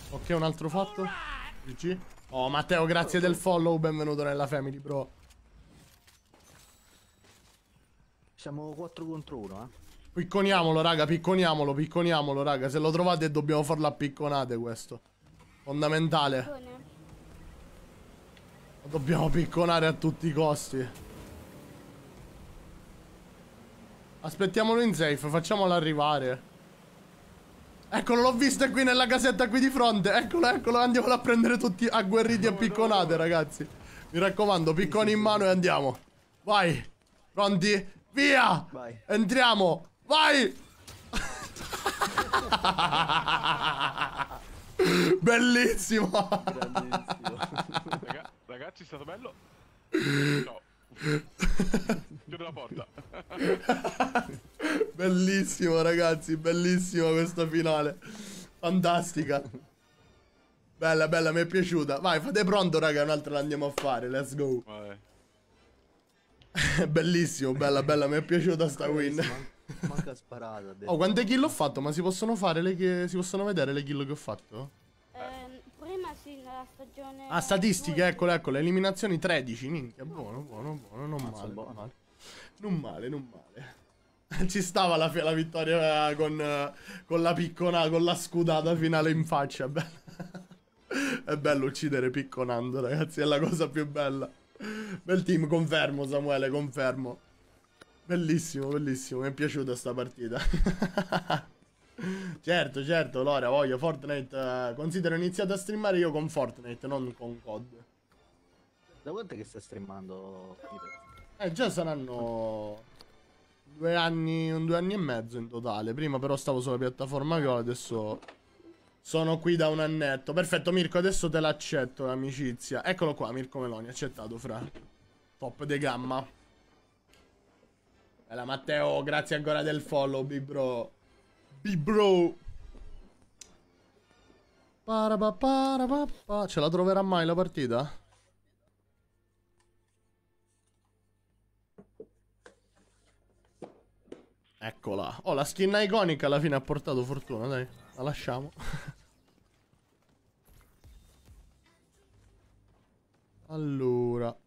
Ok, un altro fatto. GG. Oh, Matteo, grazie del follow. Benvenuto nella family, bro. Siamo 4 contro 1, eh. Picconiamolo, raga, picconiamolo, raga. Se lo trovate dobbiamo farlo a picconate questo. Fondamentale. Lo dobbiamo picconare a tutti i costi. Aspettiamolo in safe, facciamolo arrivare. Eccolo, l'ho visto, è qui nella casetta qui di fronte. Eccolo, eccolo, andiamolo a prendere tutti agguerriti e picconate, ragazzi. Mi raccomando, picconi in mano e andiamo. Vai. Pronti? Via! Vai. Entriamo! Vai! Bellissimo! Ragazzi, è stato bello. Ciao. Chiudo la porta. Bellissimo, ragazzi, bellissima questa finale. Fantastica. Bella, bella, mi è piaciuta. Vai, fate pronto, raga, un'altra la andiamo a fare. Let's go. Vai. Bellissimo, bella, bella, mi è piaciuta sta win. Manca sparata. Oh, quante kill ho fatto? Ma si possono fare si possono vedere le kill che ho fatto? Prima sì, nella stagione... Ah, statistiche, eccole, eccole. Eliminazioni 13, minchia, buono, buono, buono, non male, non male. Non male, non male. Ci stava la vittoria con la piccona, con la scudata finale in faccia. È bello uccidere picconando, ragazzi, è la cosa più bella. Bel team, confermo Samuele, confermo. Bellissimo, bellissimo, mi è piaciuta sta partita. Certo, certo, Lora, voglio Fortnite. Considero iniziato a streamare io con Fortnite, non con COD. Da quanto è che stai streamando, Peter? Già saranno 2 anni, 2 anni e mezzo in totale. Prima però stavo sulla piattaforma Viola, adesso sono qui da un annetto. Perfetto, Mirko, adesso te l'accetto l'amicizia. Eccolo qua, Mirko Meloni, accettato, fra. Top de gamma. Bella Matteo, grazie ancora del follow, big bro. Big bro. Ce la troverà mai la partita? Eccola. Oh, la skin iconica alla fine ha portato fortuna, dai. La lasciamo. Allora.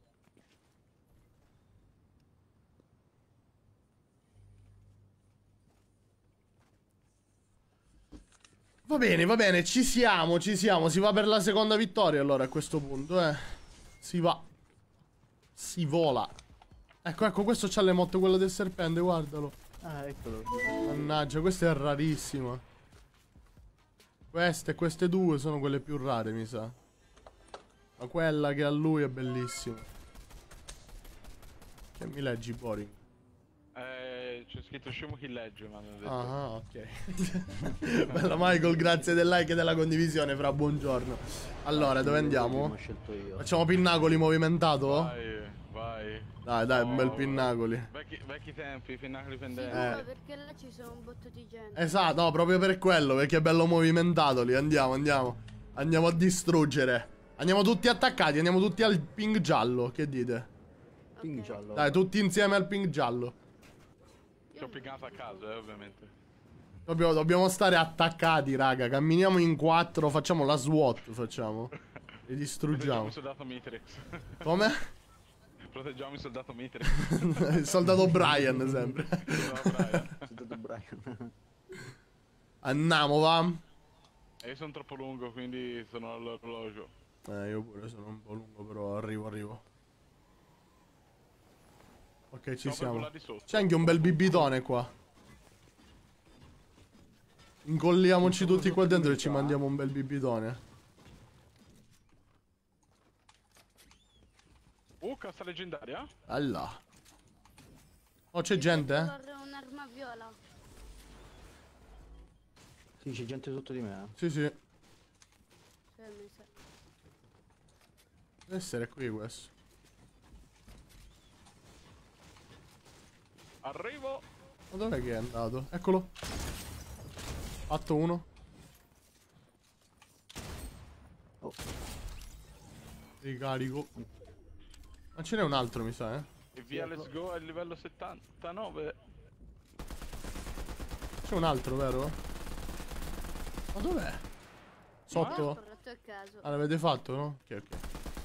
Va bene, ci siamo, ci siamo. Si va per la seconda vittoria allora a questo punto, Si va. Si vola. Ecco, ecco, questo c'ha l'emote, quello del serpente, guardalo. Ah, eccolo. Mannaggia, questa è rarissima. Queste due sono quelle più rare, mi sa. Ma quella che ha lui è bellissima. Che mi leggi, boring? C'è scritto scemo chi legge, ma non ho detto. Ah, ok. Bella Michael, grazie del like e della condivisione, fra, buongiorno. Allora, dove andiamo? Facciamo pinnacoli movimentato? Vai, vai. Dai, dai, un bel pinnacoli. Vecchi tempi, pinnacoli pendenti. Sì, perché là ci sono un botto di gente. Esatto, no, proprio per quello, perché è bello movimentato lì. Andiamo, andiamo. Andiamo a distruggere. Andiamo tutti attaccati, andiamo tutti al ping giallo, che dite? Ping giallo. Dai, tutti insieme al ping giallo. Ti ho pingato a caso, ovviamente. Dobbiamo stare attaccati, raga. Camminiamo in 4, facciamo la SWAT, facciamo. Li distruggiamo. Proteggiamo il soldato Mitrix. Come? Proteggiamo il soldato Mitrix. Il soldato Brian, sempre. Soldato Brian. Andiamo, va. Io sono troppo lungo, quindi sono all'orologio. Io pure sono un po' lungo, però arrivo. Ok, ci siamo. C'è anche un bel bibitone qua. Incolliamoci tutti qua dentro e ci mandiamo un bel bibitone. Cassa leggendaria? Allà. Oh, c'è gente, eh? Un'arma viola. Sì, c'è gente sotto di me, Sì, sì. Mi sa. Deve essere qui questo. Arrivo. Ma dov'è che è andato? Eccolo. Fatto uno. Oh. Ricarico. Ma ce n'è un altro, mi sa, E via, let's go al livello 79. C'è un altro, vero? Ma dov'è? Sotto? Ho sparato a caso. Ah, l'avete fatto, no? Ok, ok.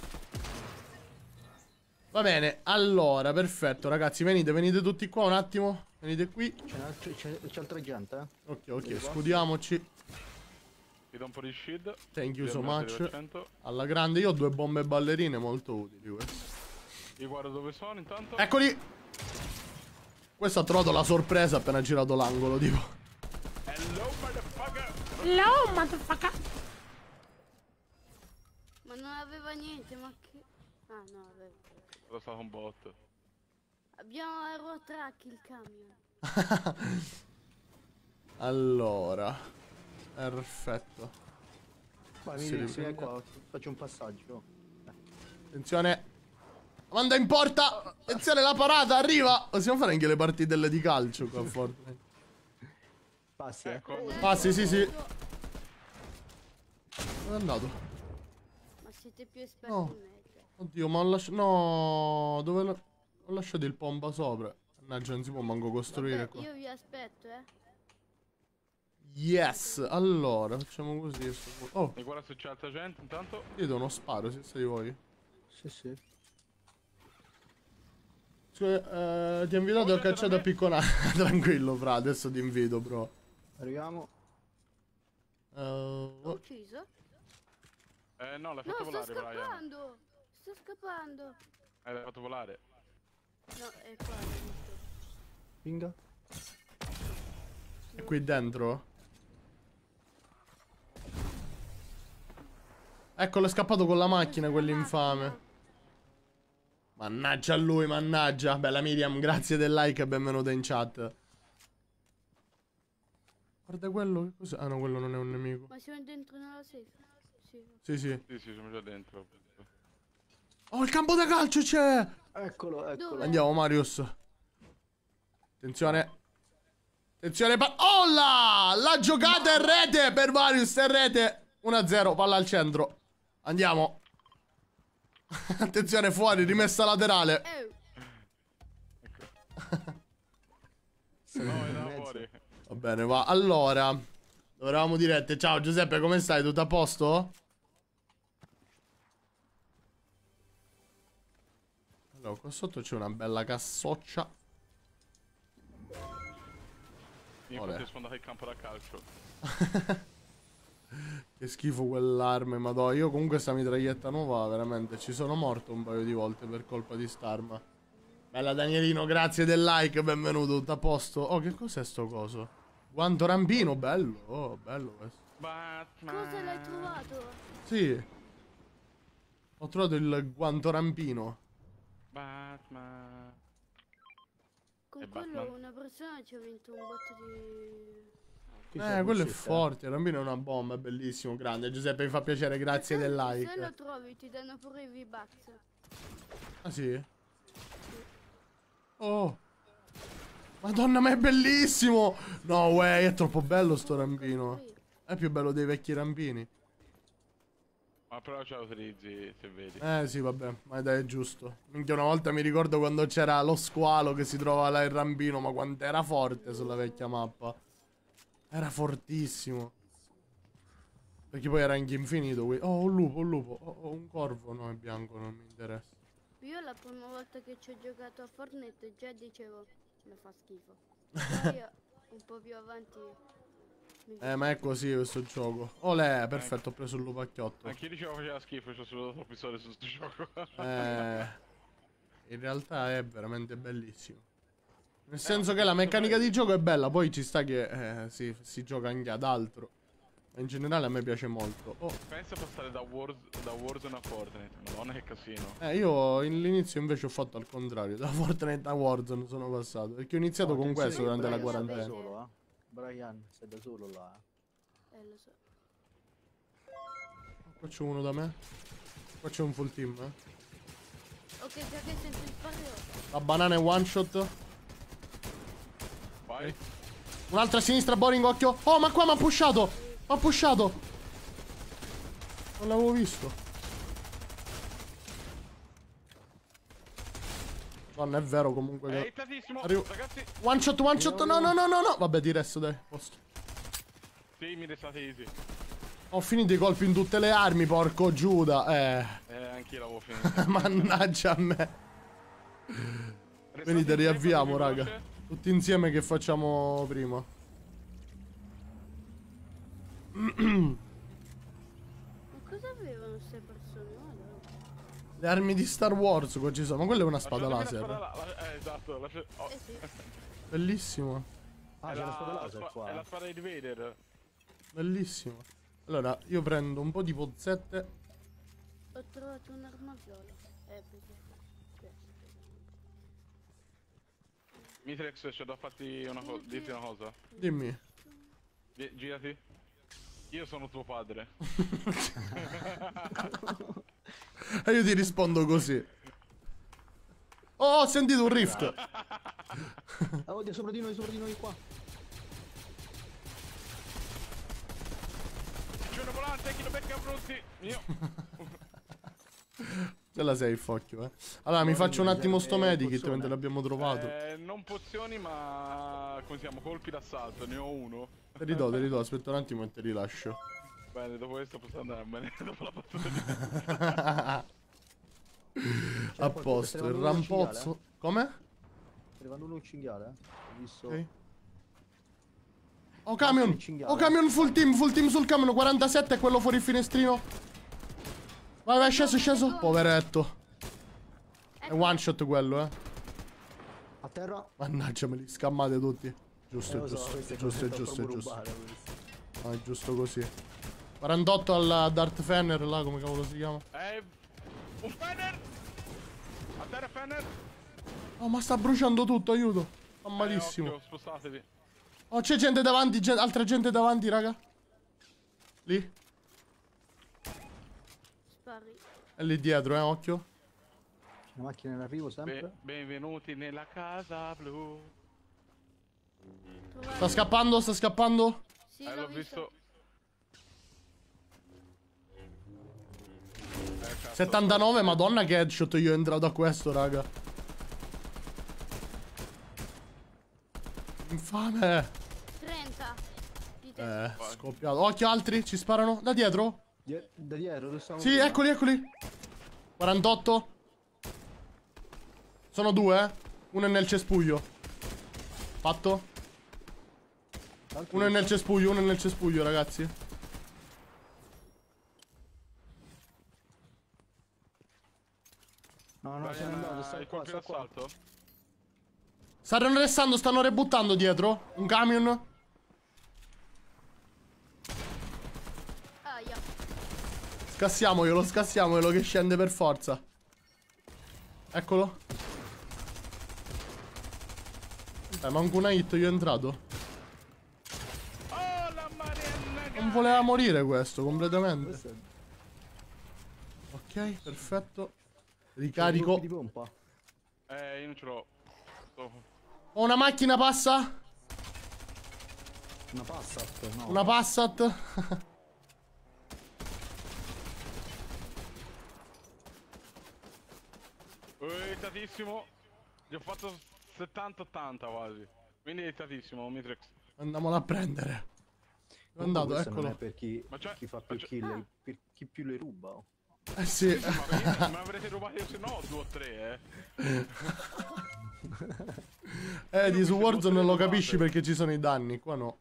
Va bene, allora, perfetto, ragazzi. Venite tutti qua un attimo. Venite qui. C'è altra gente, eh? Ok, ok, scudiamoci. Ti do un po' di shield. Thank you Ti so do much. 100%. Alla grande, io ho 2 bombe ballerine molto utili queste. Io guardo dove sono intanto. Eccoli! Questo ha trovato la sorpresa appena girato l'angolo, tipo. Hello, motherfucker. Hello, motherfucker! Ma non aveva niente, ma che... Ah, no, aveva. Era stato un bot. Abbiamo aerotrack il camion. Allora. Perfetto. Vai, Si vieni riprende. qua, faccio un passaggio. Attenzione. Manda in porta. Attenzione, la parata, arriva. Possiamo fare anche le partitelle di calcio qua a Fortnite. Passi, Ecco. Passi, sì, sì. Dove è andato? Ma siete più esperti No. di me. Cioè. Oddio, ma ho lasciato... No, dove ho lasciato il pompa sopra. Mannaggia, non si può manco costruire Vabbè, qua. io vi aspetto, Yes, allora, facciamo così. Oh, E guarda se c'è altra gente intanto. io do uno sparo, se sei di voi. Sì, sì. Scusa, ti ho invitato a cacciare a picconare. Tranquillo, fra, adesso ti invito, bro. Arriviamo. L'ho ucciso? No, l'hai No, fatto sto volare, Brian. scappando! Sto scappando! L'hai fatto volare. No, è qua, l'ho visto. Pinga. È qui dentro? Eccolo, è scappato con la macchina, quell'infame. Mannaggia a lui, mannaggia. Bella Miriam, grazie del like e benvenuta in chat. Guarda quello, che cos'è? Ah no, quello non è un nemico. Ma siamo dentro nella safe? Sì. Sì, sì. Sì, sì, siamo già dentro. Oh, il campo da calcio c'è! Eccolo, eccolo. Dove? Andiamo, Marius. Attenzione. Attenzione, oh là! La giocata è rete per Marius, è rete. 1-0, palla al centro. Andiamo. Attenzione, fuori, rimessa laterale. No, era fuori. Va bene, va. Allora, dovevamo dirette. Ciao Giuseppe, come stai? Tutto a posto? Allora, qua sotto c'è una bella cassoccia. Infatti è sfondato il campo da calcio. Che schifo quell'arma, madò. Io comunque sta mitraglietta nuova, veramente, ci sono morto un paio di volte per colpa di st'arma. Bella Danielino, grazie del like, benvenuto, tutto a posto. Oh, che cos'è sto coso? Guanto rampino, bello. Oh, bello questo. Batman. Cosa l'hai trovato? Sì. Ho trovato il guanto rampino. Batman. Con E quello Batman? una persona ci ha vinto un botto di... Quello è forte, il rampino è una bomba, è bellissimo, grande. Giuseppe, mi fa piacere, grazie del Se lo like. trovi ti danno pure i V-Bucks. Ah sì? Oh. Madonna, ma è bellissimo! No way, è troppo bello sto rampino. È più bello dei vecchi rampini. Ma però ce la utilizzi se vedi. Sì, vabbè, ma dai, è giusto. Minchia, una volta mi ricordo quando c'era lo squalo che si trovava là il rampino, ma quanto era forte sulla vecchia mappa. Era fortissimo. Perché poi era anche infinito. Oh, un lupo, un lupo. Oh, un corvo. No, è bianco, non mi interessa. Io la prima volta che ci ho giocato a Fortnite già dicevo mi fa schifo. Poi un po' più avanti Ma è così questo gioco. Olè, perfetto, ho preso il lupacchiotto. Anch'io dicevo faceva schifo, c'ho solo troppi soldi su sto gioco. In realtà è veramente bellissimo. Nel senso che la meccanica di gioco è bella, poi ci sta che si gioca anche ad altro. Ma in generale a me piace molto. Oh. Pensa a passare da Warzone a Fortnite. Madonna che casino. Io all'inizio invece ho fatto al contrario. Da Fortnite a Warzone sono passato. Perché ho iniziato con questo durante la quarantena. Sei da solo, eh? Brian, sei da solo là. lo so. Qua c'è uno da me. Qua c'è un full team, Ok, già che sento il sparo. La banana è one shot. Vai. Un'altra a sinistra, boring, occhio. Oh, ma qua mi ha pushato. Mi ha pushato. Non l'avevo visto. Non è vero comunque È che... hittatissimo, Arrivo. ragazzi. One shot, no, no, no, no, no. Vabbè, di resto, dai. Posto. Sì, mi restate easy. Ho finito i colpi in tutte le armi, porco Giuda. Anch'io l'avevo finito. Mannaggia a me. Venite, riavviamo, raga. Tutti insieme che facciamo prima. Ma cosa avevano queste persone? Guarda. Le armi di Star Wars qua ci sono. Ma quella è una spada laser. Esatto. Oh. Sì. Bellissimo. Ah, c'è la spada laser qua. È la spada di Vader. Bellissimo. Allora, io prendo un po' di pozzette. Ho trovato un'arma viola. Perché... Mitrex, c'ho da farti una cosa. Dirti una cosa. Dimmi. Girati. Io sono tuo padre. E io ti rispondo così. Oh, ho sentito un rift. Ah, oddio, sopra di noi qua. C'è una volante, chi lo becca brutti. Io. Ce la sei il focchio, eh. Allora, mi faccio un attimo sto medikit mentre l'abbiamo trovato. Non pozioni, ma come siamo? Colpi d'assalto, ne ho uno. Te li do, aspetta un attimo e te li lascio. Bene, dopo questo posso andare a bene. Dopo la battuta di... A posto, il rampozzo. Come? Sta arrivando un cinghiale, Ho visto... Ok. Oh camion! Oh camion, full team sul camion, 47 è quello fuori il finestrino. Vai, vai, sceso. Poveretto. È one shot quello, A terra. Mannaggia, me li scammate tutti. Giusto. Ah, è giusto così. 48 al Darth Fenner, là, come cavolo si chiama? Un Fenner! A terra Fenner! Oh, ma sta bruciando tutto, aiuto. Fa malissimo. Occhio, spostatevi. Oh, c'è gente davanti, altra gente davanti, raga. Lì. Spari. È lì dietro, occhio. C'è una macchina in arrivo sempre. Benvenuti nella casa blu. Sta scappando? Sì, L'ho visto. 79, madonna che headshot io ho entrato a questo, raga. Infame. 30. Scoppiato. Occhio, altri, ci sparano. Da dietro? Da dietro, dove stiamo? Sì, eccoli. 48. Sono due, Uno è nel cespuglio. Fatto. Uno è nel cespuglio, ragazzi. No, sono andato, sta qua. Stanno restando, stanno rebuttando dietro. Un camion. Aia. Scassiamoglielo che scende per forza. Eccolo. Manco una hit, io è entrato. Oh, la marianna! Non voleva morire questo, completamente. Ok, perfetto. Ricarico. Di pompa. Io non ce l'ho. Ho una macchina, passa. Una Passat, no. Una Passat. Tantissimo. Gli ho fatto 70-80 quasi. Quindi è tantissimo, Mitrex. Andiamola a prendere. È andato, Questo eccolo. non è per chi, Ma cioè- chi fa più kill, per chi più le ruba. Oh. Eh sì. Ma avrete rubato io se no 2 o 3, Di su Warzone non lo capisci perché ci sono i danni. Qua no.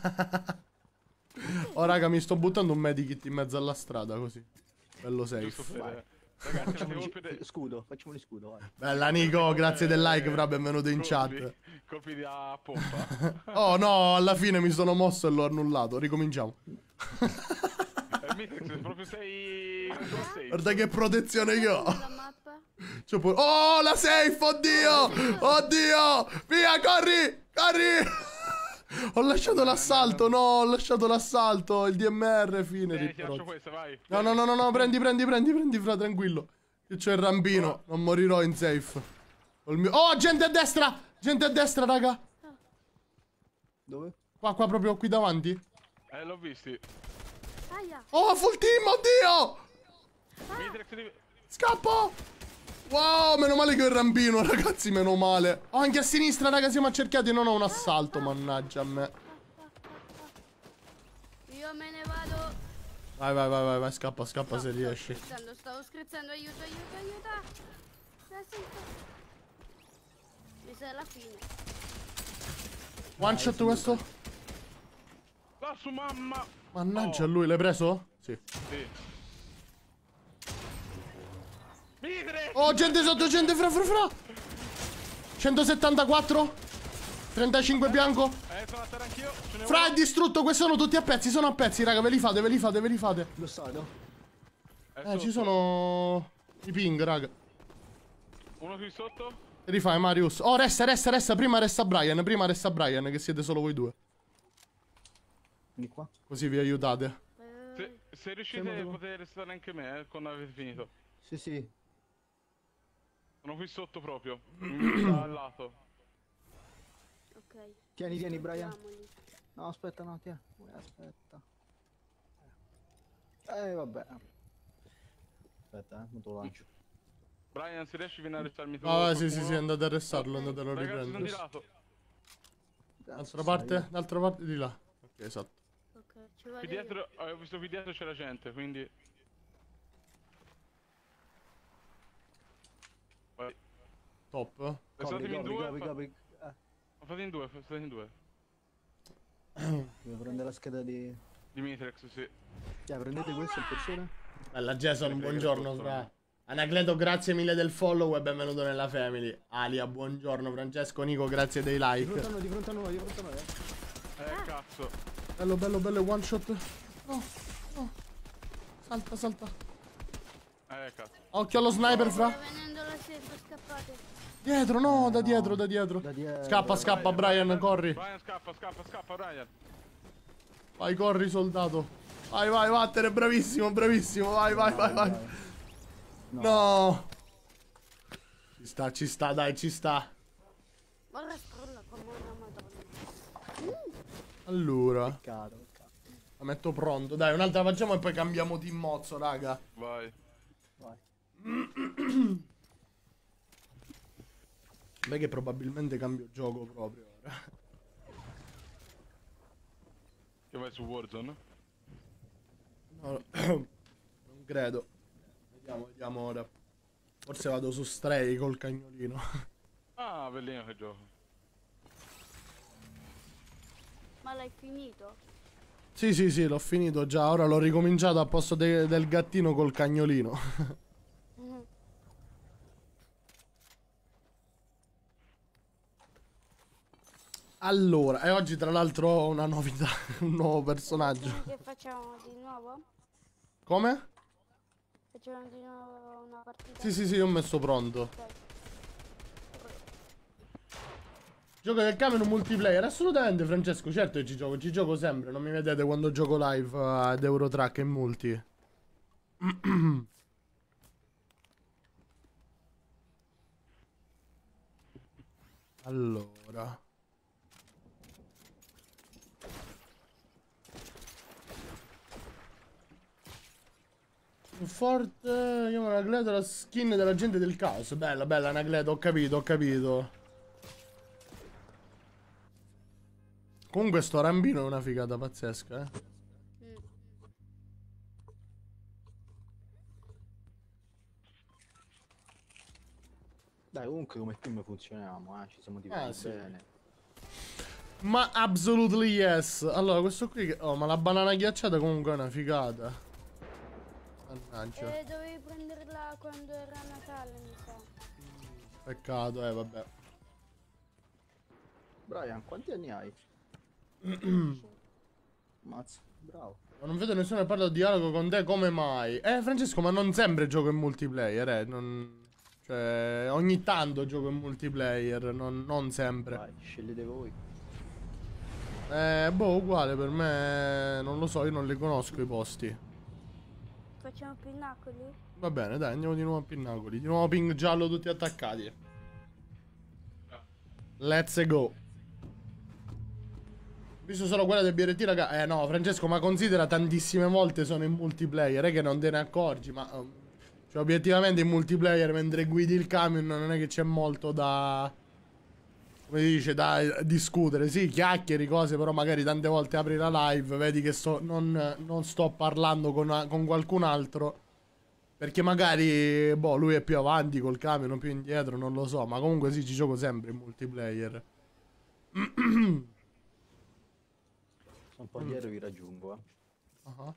Oh raga, mi sto buttando un medikit in mezzo alla strada così. Bello Giusto safe. per... Ragazzi, avete colpi di... Scudo, facciamoli scudo, vai. Bella Nico, grazie del like, fra, benvenuto in chat. Colpi da pompa. Oh no, alla fine mi sono mosso e l'ho annullato. Ricominciamo. Mitrex, proprio sei... Guarda che protezione che ho. La mappa. Oh, la safe, oddio. Oddio. Via, corri. Ho lasciato l'assalto, no, ho lasciato l'assalto. Il DMR, fine. Ti lascio questa, vai. No, prendi, fra, tranquillo. Io c'ho il rampino, non morirò in safe. Oh, gente a destra, raga. Dove? Qua, proprio qui davanti. L'ho visti. Aia. Oh, full team, oddio. Mitrex di... Scappo. Wow, meno male che ho il rampino, ragazzi, meno male. Oh, anche a sinistra, raga, siamo accerchiati e non ho un assalto, mannaggia a me. Io me ne vado. Vai, vai, vai, vai, vai, scappa, scappa No, se riesci. stavo scherzando, aiuto, aiuto, aiuto. Mi sa la fine. One shot questo? Va su mamma! Mannaggia, Oh. lui, l'hai preso? Sì. Sì. Mitre! Oh, gente sotto, gente, fra, fra, fra. 174. 35 bianco. Sono a terra anch'io. Ce n'è Fra, uno. è distrutto, questi sono tutti a pezzi, sono a pezzi, raga, ve li fate, ve li fate, ve li fate. Lo stadio? Ci sono i ping, raga. Uno qui sotto. Rifai, Marius. Oh, resta, resta, resta, prima resta Brian, che siete solo voi due. Di qua? Così vi aiutate. Se riuscite potete restare anche me, quando avete finito. Sì, sì. Sono qui sotto proprio. Al lato. Ok. Tieni, tieni, Brian. Diamoli. No, aspetta, no, tieni. Aspetta. Vabbè. Aspetta, non te lo lancio. Brian, se riesci vieni a restarmi tu. Ah, sì, sì, sì, andate a restarlo, andate a Ragazzi, sono di riprendere. lato. D'altra parte? D'altra parte di là. Ok, esatto. Ok, ci vado Qui io. dietro, ho visto qui dietro c'era gente, quindi... Vai. Top. Restatemi in due. Copri. Fate in due, fate in due. Devo prendere la scheda di... Dimitrex, sì. prendete questo il persone? Bella Jason, buongiorno, fra. Anacleto, grazie mille del follow e benvenuto nella family. Alia, buongiorno. Francesco, Nico, grazie dei Di like. fronte a noi, di fronte a noi, di fronte a noi. Cazzo. Bello, bello, bello, one shot. No, no. Salta, salta. Cazzo. Occhio allo sniper, Sta fra. venendo la safe, scappate. Dietro, no, da dietro, da dietro. Da dietro. Scappa, scappa, Brian, corri. Brian, scappa, scappa, scappa, Brian. Vai, corri, soldato. Vai, vai, vattene, bravissimo, bravissimo. Vai, vai, vai, vai. No. Ci sta, dai, ci sta. Ora scrolla come una madonna. Allora, Peccato. la metto pronto. Dai, un'altra facciamo e poi cambiamo team mozzo, raga. Vai. Vai. Beh, che probabilmente cambio gioco proprio ora. Che vai su Warzone? No, non credo. Vediamo, vediamo ora. Forse vado su Stray col cagnolino. Ah, bellino che gioco. Ma l'hai finito? Sì, sì, sì, l'ho finito già. Ora l'ho ricominciato a posto del gattino col cagnolino. Allora, e oggi tra l'altro ho una novità, un nuovo personaggio. Che facciamo di nuovo? Come? Facciamo di nuovo una partita? Sì, sì, sì, ho messo pronto. Ok. Gioco del camion multiplayer, assolutamente Francesco, certo che ci gioco sempre, non mi vedete quando gioco live ad Eurotrack e multi. Allora. Un forte, io Anacleto, la skin della gente del caos. Bella, bella Anacleto, ho capito, ho capito. Comunque sto rambino è una figata pazzesca, eh. Dai, comunque come team funzioniamo, ci siamo divertiti sì. bene. Ma absolutely yes. Allora, questo qui oh, ma la banana ghiacciata comunque è una figata. Mannaggia. Dovevi prenderla quando era Natale, mi sa. Peccato, vabbè. Brian, quanti anni hai? Mazza, bravo. Ma non vedo nessuno che parla di dialogo con te, come mai? Francesco, ma non sempre gioco in multiplayer, Cioè, ogni tanto gioco in multiplayer, non sempre. Vai, scegliete voi. Boh, uguale per me, non lo so, io non li conosco i posti. Facciamo pinnacoli? Va bene, dai, andiamo di nuovo a Pinnacoli. Di nuovo ping giallo tutti attaccati. Let's go. Visto solo quella del BRT, raga. No, Francesco, ma considera tantissime volte sono in multiplayer, è che non te ne accorgi, ma cioè obiettivamente in multiplayer mentre guidi il camion non è che c'è molto da come si dice, da discutere. Sì, chiacchieri, cose, però magari tante volte apri la live, vedi che non sto parlando con qualcun altro. Perché magari, boh, lui è più avanti col camion, più indietro, non lo so. Ma comunque sì, ci gioco sempre in multiplayer. Sono un po' indietro, vi raggiungo, Ah.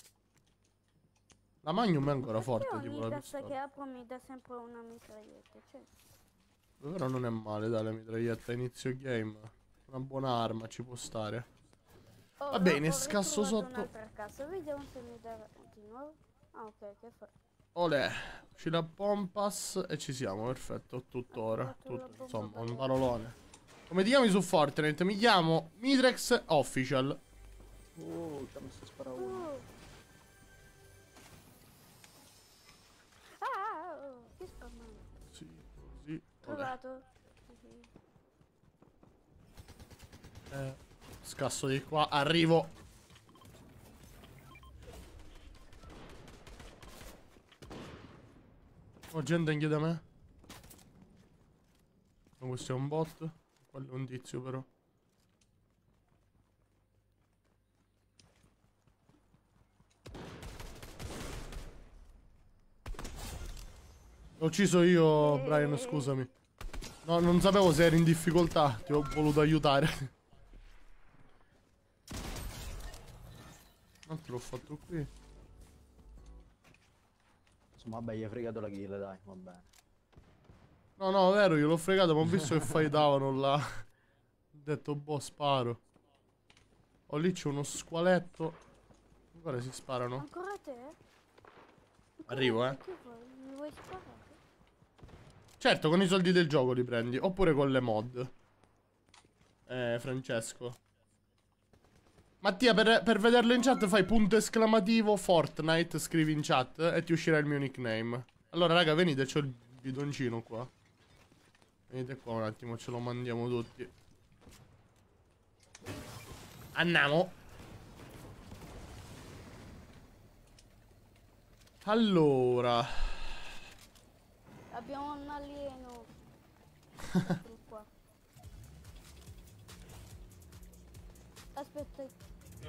La Magnum è ancora Perché forte, tipo ogni la cassa che pistola. apro mi dà sempre una mitraglietta, cioè. Però non è male, dai, la mitraglietta a inizio game. Una buona arma, ci può stare. Va bene, scasso sotto. Un'altra cassa, vediamo se mi dà di nuovo. Ah, ok, che fa? Olè, ci da Pompas e ci siamo, perfetto, tuttora. Tutto, insomma, un parolone. Come ti chiami su Fortnite? Mi chiamo Mitrex Official. Oh, ci ha messo a sparare uno. Che spammano? Sì, così. Olè. Trovato. Scasso di qua, arrivo. Oh, gente anche da me. Ma questo è un bot. Quello è un tizio però. L'ho ucciso io, Brian, scusami. No, non sapevo se eri in difficoltà. Ti ho voluto aiutare. Non te l'ho fatto qui. Insomma, vabbè, gli hai fregato la kill, dai, va bene. No, no, vero, io l'ho fregato, ma ho visto che fightavano là. Ho detto, boh, sparo. Oh, lì c'è uno squaletto. Ancora si sparano. Ancora te? Arrivo, Che vuoi? Mi vuoi sparare? Certo, con i soldi del gioco li prendi. Oppure con le mod. Francesco. Mattia, per vederlo in chat fai punto esclamativo Fortnite, scrivi in chat e ti uscirà il mio nickname. Allora, raga, venite, c'ho il bidoncino qua. Venite qua un attimo, ce lo mandiamo tutti. Andiamo. Allora. Abbiamo un alieno. Eccolo qua. Aspetta.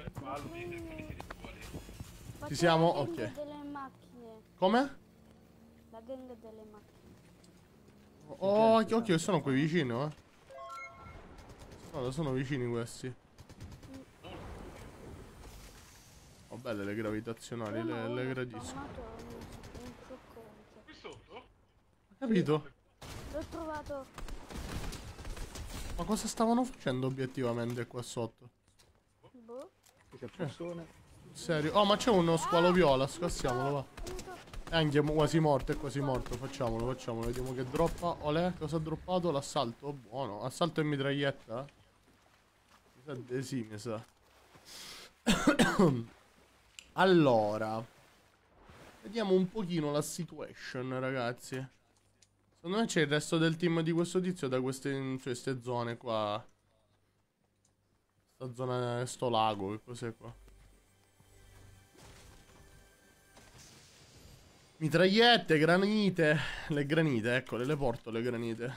Ci siamo? La gang Ok. delle macchine. Come? La gang delle macchine. Oh, occhio, sono qui vicino, No, sono vicini questi. Oh, belle le gravitazionali, le gradisco. Qui sotto? Capito? L'ho trovato. Ma cosa stavano facendo obiettivamente qua sotto? Boh. Qui c'è persone. Serio? Oh, ma c'è uno squalo viola, scassiamolo, va. È anche quasi morto, è quasi morto. Facciamolo, vediamo che droppa. Olè, cosa ha droppato? L'assalto? Buono. Assalto e mitraglietta? Mi sa di sì, mi sa. Allora, vediamo un pochino la situation, ragazzi. Secondo me c'è il resto del team di questo tizio da queste zone qua. Sta zona, sto lago, che cos'è qua? Mitragliette, granite. Le granite, eccole, le porto le granite.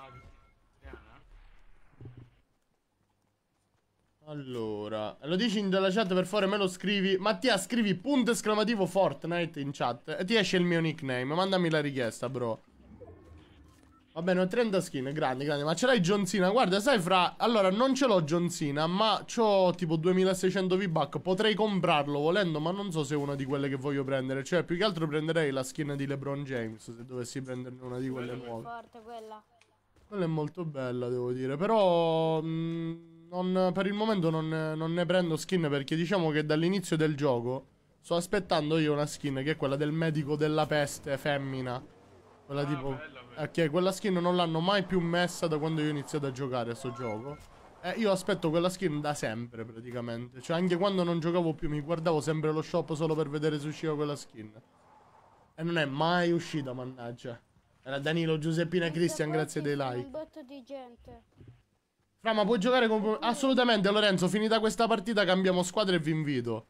Allora, lo dici nella chat per favore, me lo scrivi. Mattia, scrivi punto esclamativo Fortnite in chat e ti esce il mio nickname. Mandami la richiesta, bro. Va bene, ho 30 skin, grandi, ma ce l'hai John Cena? Guarda, sai fra... Allora, non ce l'ho John Cena, ma c'ho tipo 2600 V-Buck. Potrei comprarlo volendo, ma non so se è una di quelle che voglio prendere. Cioè, più che altro prenderei la skin di LeBron James, se dovessi prenderne una di quelle nuove. Forte quella. Quella è molto bella, devo dire. Però per il momento non ne prendo skin perché diciamo che dall'inizio del gioco sto aspettando io una skin che è quella del medico della peste femmina. Quella tipo... bella. Ok, quella skin non l'hanno mai più messa da quando io ho iniziato a giocare a sto gioco. E io aspetto quella skin da sempre praticamente. Cioè anche quando non giocavo più mi guardavo sempre lo shop solo per vedere se usciva quella skin. E non è mai uscita, mannaggia. Era Danilo, Giuseppina e Cristian, grazie dei like. Un botto di gente. Fra, ma puoi giocare con... Assolutamente, Lorenzo, finita questa partita cambiamo squadra e vi invito.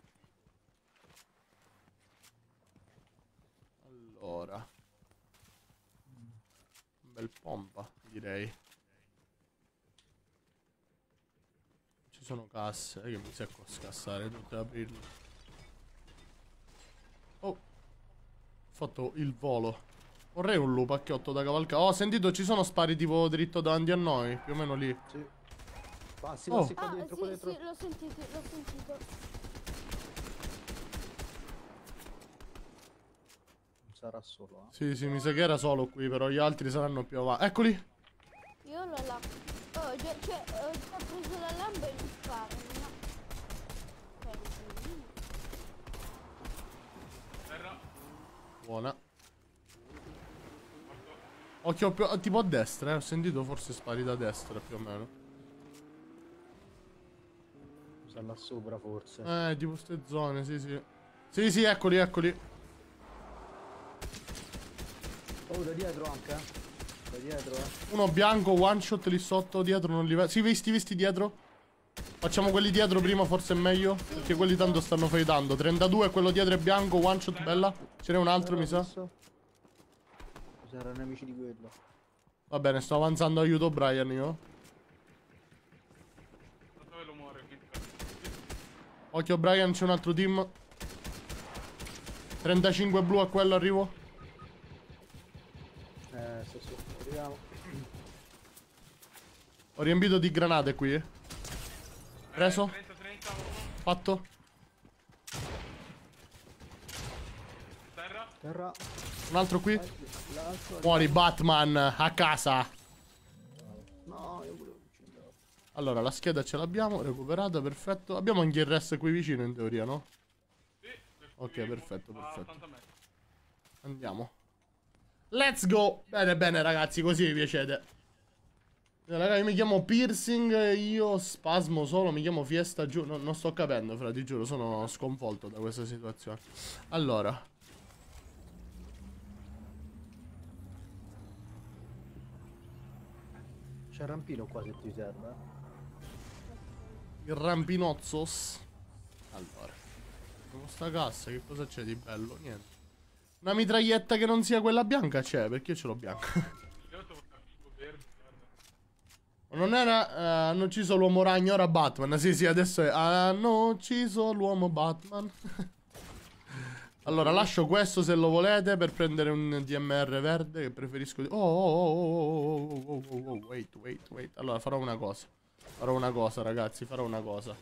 Allora. Un bel pompa, direi. sono casse, che mi secco a scassare tutte, aprirle. Oh, ho fatto il volo. Vorrei un lupacchiotto da cavalcare. Oh, ho sentito, ci sono spari tipo dritto davanti a noi, più o meno lì. Sì. Passi, Oh. passi qua Ah, dentro, qua sì, dentro. sì, l'ho sentito, l'ho sentito. Non sarà solo, Sì, sì, mi sa che era solo qui, però gli altri saranno più avanti. Eccoli! Io ho la lampada. Oh, ho già preso la lampada e mi sparano, no? Terra. Buona. Occhio tipo a destra, ho sentito forse spari da destra più o meno. Sta là sopra forse. Tipo ste zone, sì, sì. Sì, sì, eccoli, eccoli. Oh, da dietro anche, Da dietro, Uno bianco, one shot lì sotto, dietro non li vedo. Sì, visti dietro. Facciamo quelli dietro prima, forse è meglio. Perché quelli tanto stanno fightando. 32, quello dietro è bianco, one shot, bella. Ce n'è un altro, mi sa. Saranno nemici di quello. Va bene, sto avanzando, aiuto Brian io. Dove lo muore? Quindi. Occhio Brian, c'è un altro team. 35 blu a quello, arrivo. Sì, arriviamo. Ho riempito di granate qui. Preso. 30, Fatto. terra. Terra. Un altro qui. L'altro. Muori Batman, a casa. No, io volevo uccidere. Allora, la scheda ce l'abbiamo, recuperata, perfetto. Abbiamo anche il rest qui vicino in teoria, no? Sì, Ok, perfetto, a perfetto. 80 metri. Andiamo. Let's go. Bene, bene ragazzi, così vi piacete. Raga, io mi chiamo Piercing, io spasmo solo, mi chiamo Fiesta giù. Non sto capendo, fra, ti giuro, sono sconvolto da questa situazione. Allora. C'è il rampino qua se ti serve. Il rampinozzos. Allora. Con sta cassa, che cosa c'è di bello? Niente. Una mitraglietta che non sia quella bianca c'è, perché io ce l'ho bianca. Io ho trovato il verde, guarda. Non era, hanno ucciso l'uomo ragno, ora Batman. Sì, sì, adesso è, hanno ucciso l'uomo Batman. Allora, lascio questo se lo volete per prendere un DMR verde che preferisco. Wait. Allora, farò una cosa. Farò una cosa, ragazzi, farò una cosa.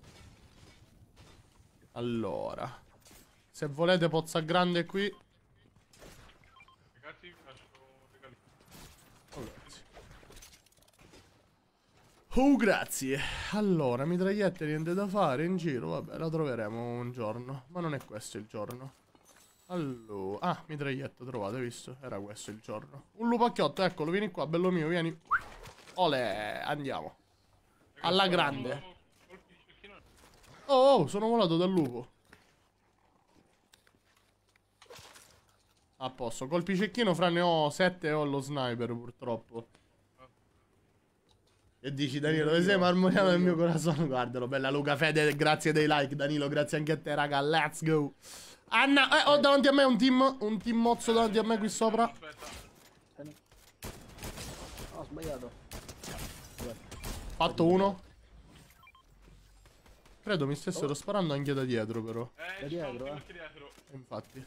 Allora, se volete pozza grande qui. Ragazzi, vi lascio un regalino. Oh, grazie. Oh, grazie. Allora, mitragliette, niente da fare in giro. Vabbè, la troveremo un giorno. Ma non è questo il giorno. Allora, ah, mitraglietta trovate, visto? Era questo il giorno. Un lupacchiotto, eccolo, vieni qua, bello mio, vieni. Ole, andiamo. Alla grande. Oh, sono volato dal lupo. A posto, colpi cecchino, fra ne ho 7 e ho lo sniper purtroppo. E dici Danilo, dove sei marmoriato nel mio corazon? Guardalo, bella Luca Fede, grazie dei like Danilo, grazie anche a te raga, let's go. Anna, ho davanti a me un team mozzo davanti a me qui sopra. Aspetta. Ho sbagliato. Fatto uno. Credo mi stessero sparando anche da dietro però. Da dietro, dietro. Infatti.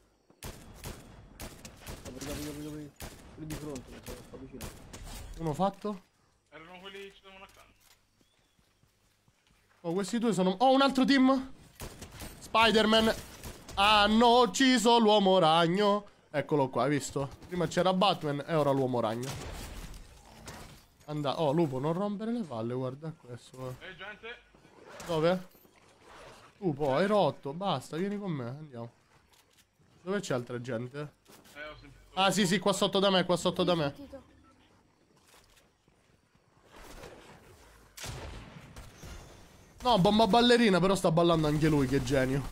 Quelli di fronte, mi sono qua vicino. Uno fatto. Erano quelli che ci davano accanto. Oh, questi due sono... Oh, un altro team. Spider-Man. Hanno ucciso l'uomo ragno. Eccolo qua, hai visto? Prima c'era Batman e ora l'uomo ragno. Oh, lupo, non rompere le palle, guarda questo. Gente. Dove? Lupo, hai rotto, basta, vieni con me, andiamo. Dove c'è altra gente? Ho sentito. Ah, sì, qua sotto da me, qua sotto da me. No, bomba ballerina, però sta ballando anche lui, che genio.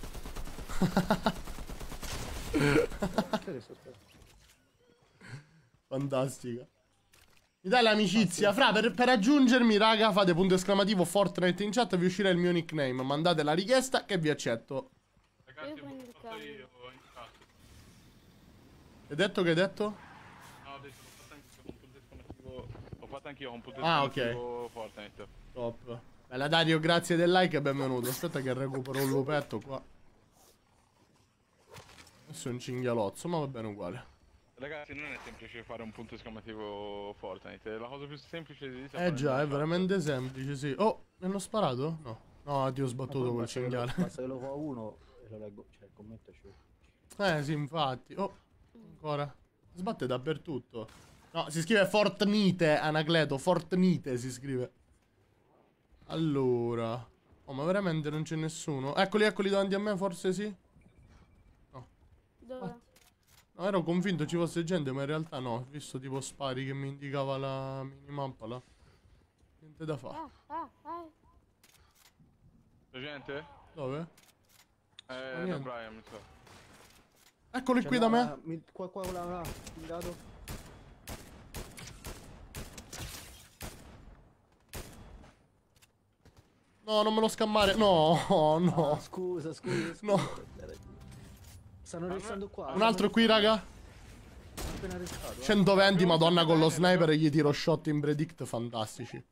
Fantastica. Mi dai l'amicizia? Fra, per aggiungermi, raga, fate punto esclamativo Fortnite in chat, vi uscirà il mio nickname. Mandate la richiesta che vi accetto. Ragazzi, ho fatto io in chat. Hai detto che hai detto? No, ho detto, l'ho fatto anch'io con punto esclamativo. Ho fatto anch'io con punto Ah, esclamativo Fortnite. Top. Bella Dario, grazie del like e benvenuto. Aspetta che recupero un lupetto qua. Questo è un cinghialozzo, ma va bene uguale. Ragazzi, non è semplice fare un punto esclamativo Fortnite, è la cosa più semplice di sapere. Già, è veramente semplice, sì. Oh, mi hanno sparato? No. No, ti ho sbattuto col cinghiale. Basta che lo fa uno e lo leggo, cioè il commento c'è. Sì, infatti. Oh, ancora. Sbatte dappertutto. No, si scrive Fortnite, Anacleto. Fortnite si scrive. Allora. Oh, ma veramente non c'è nessuno? Eccoli, eccoli davanti a me, forse sì? No. Dove? No, ero convinto ci fosse gente, ma in realtà no. Ho visto tipo spari che mi indicava la minimappa là. Niente da fare. C'è gente? Dove? Da niente. Brian, mi sa. Eccoli qui da me. Qua, là, pingato. No, non me lo scammare. No, no. Scusa. No. Stanno restando qua. Un altro qui, raga. Appena restato. 120, madonna, con lo sniper gli tiro shot in predict fantastici.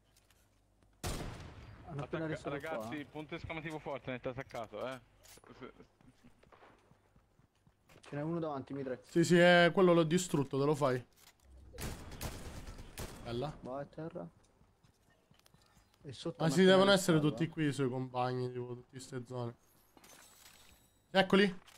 Hanno appena restato Ragazzi, qua. punto esclamativo Fortnite attaccato, Ce n'è uno davanti, Mitre. Sì, quello l'ho distrutto, te lo fai. Bella. Va a terra. E sotto Ma hanno si appena devono essere restato, tutti qui i suoi compagni, tipo, tutte queste zone. Eccoli.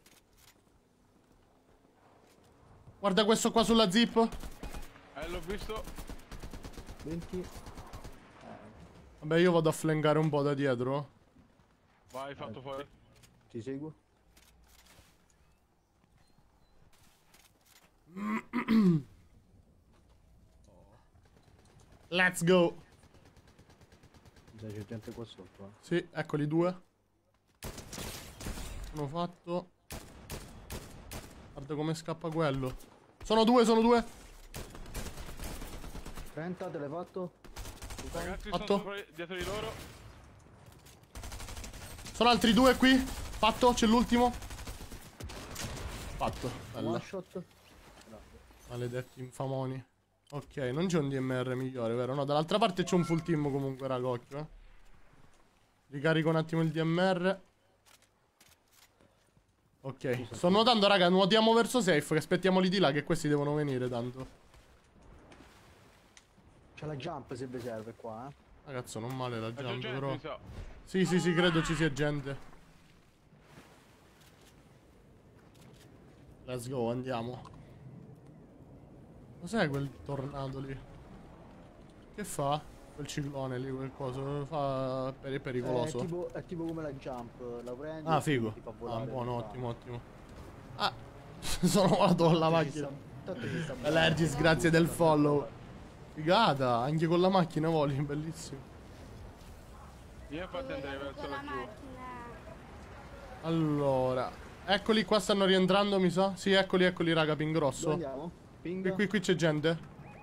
Guarda questo qua sulla zip. L'ho visto. 20. Vabbè, io vado a flankare un po' da dietro. Vai, fatto fuori. Ti seguo. Let's go. C'è gente qua sotto. Sì, eccoli due. Sono fatto. Guarda come scappa quello. Sono due. 30, te l'hai fatto? Ragazzi, Fatto. sono dietro di loro. Sono altri due qui. Fatto, c'è l'ultimo. Fatto. Bella. One shot. Maledetti infamoni. Ok, non c'è un DMR migliore, vero? No, dall'altra parte c'è un full team comunque, raga, occhio, Ricarico un attimo il DMR. Ok, sto nuotando, raga, nuotiamo verso safe, che aspettiamoli di là, che questi devono venire tanto. C'è la jump se vi serve qua, Ragazzo, non male la C'è jump, gente, però. mi sa. Sì, credo ci sia gente. Let's go, andiamo. Cos'è quel tornado lì? Che fa? Quel ciclone lì, quel coso. È pericoloso. È tipo come la jump, la prendi. Ah, figo. Ti fa Ah, volare, buono, ti fa- ottimo. Ah, sono volato con la macchina. Tanto ci sta Allergis, grazie del follow. Figata, anche con la macchina voli, bellissimo. Io infatti andrei verso Con la laggiù. macchina. Allora, eccoli qua, stanno rientrando, mi sa. Sì, eccoli, raga, ping Dove grosso. andiamo? Ping. Qui c'è gente.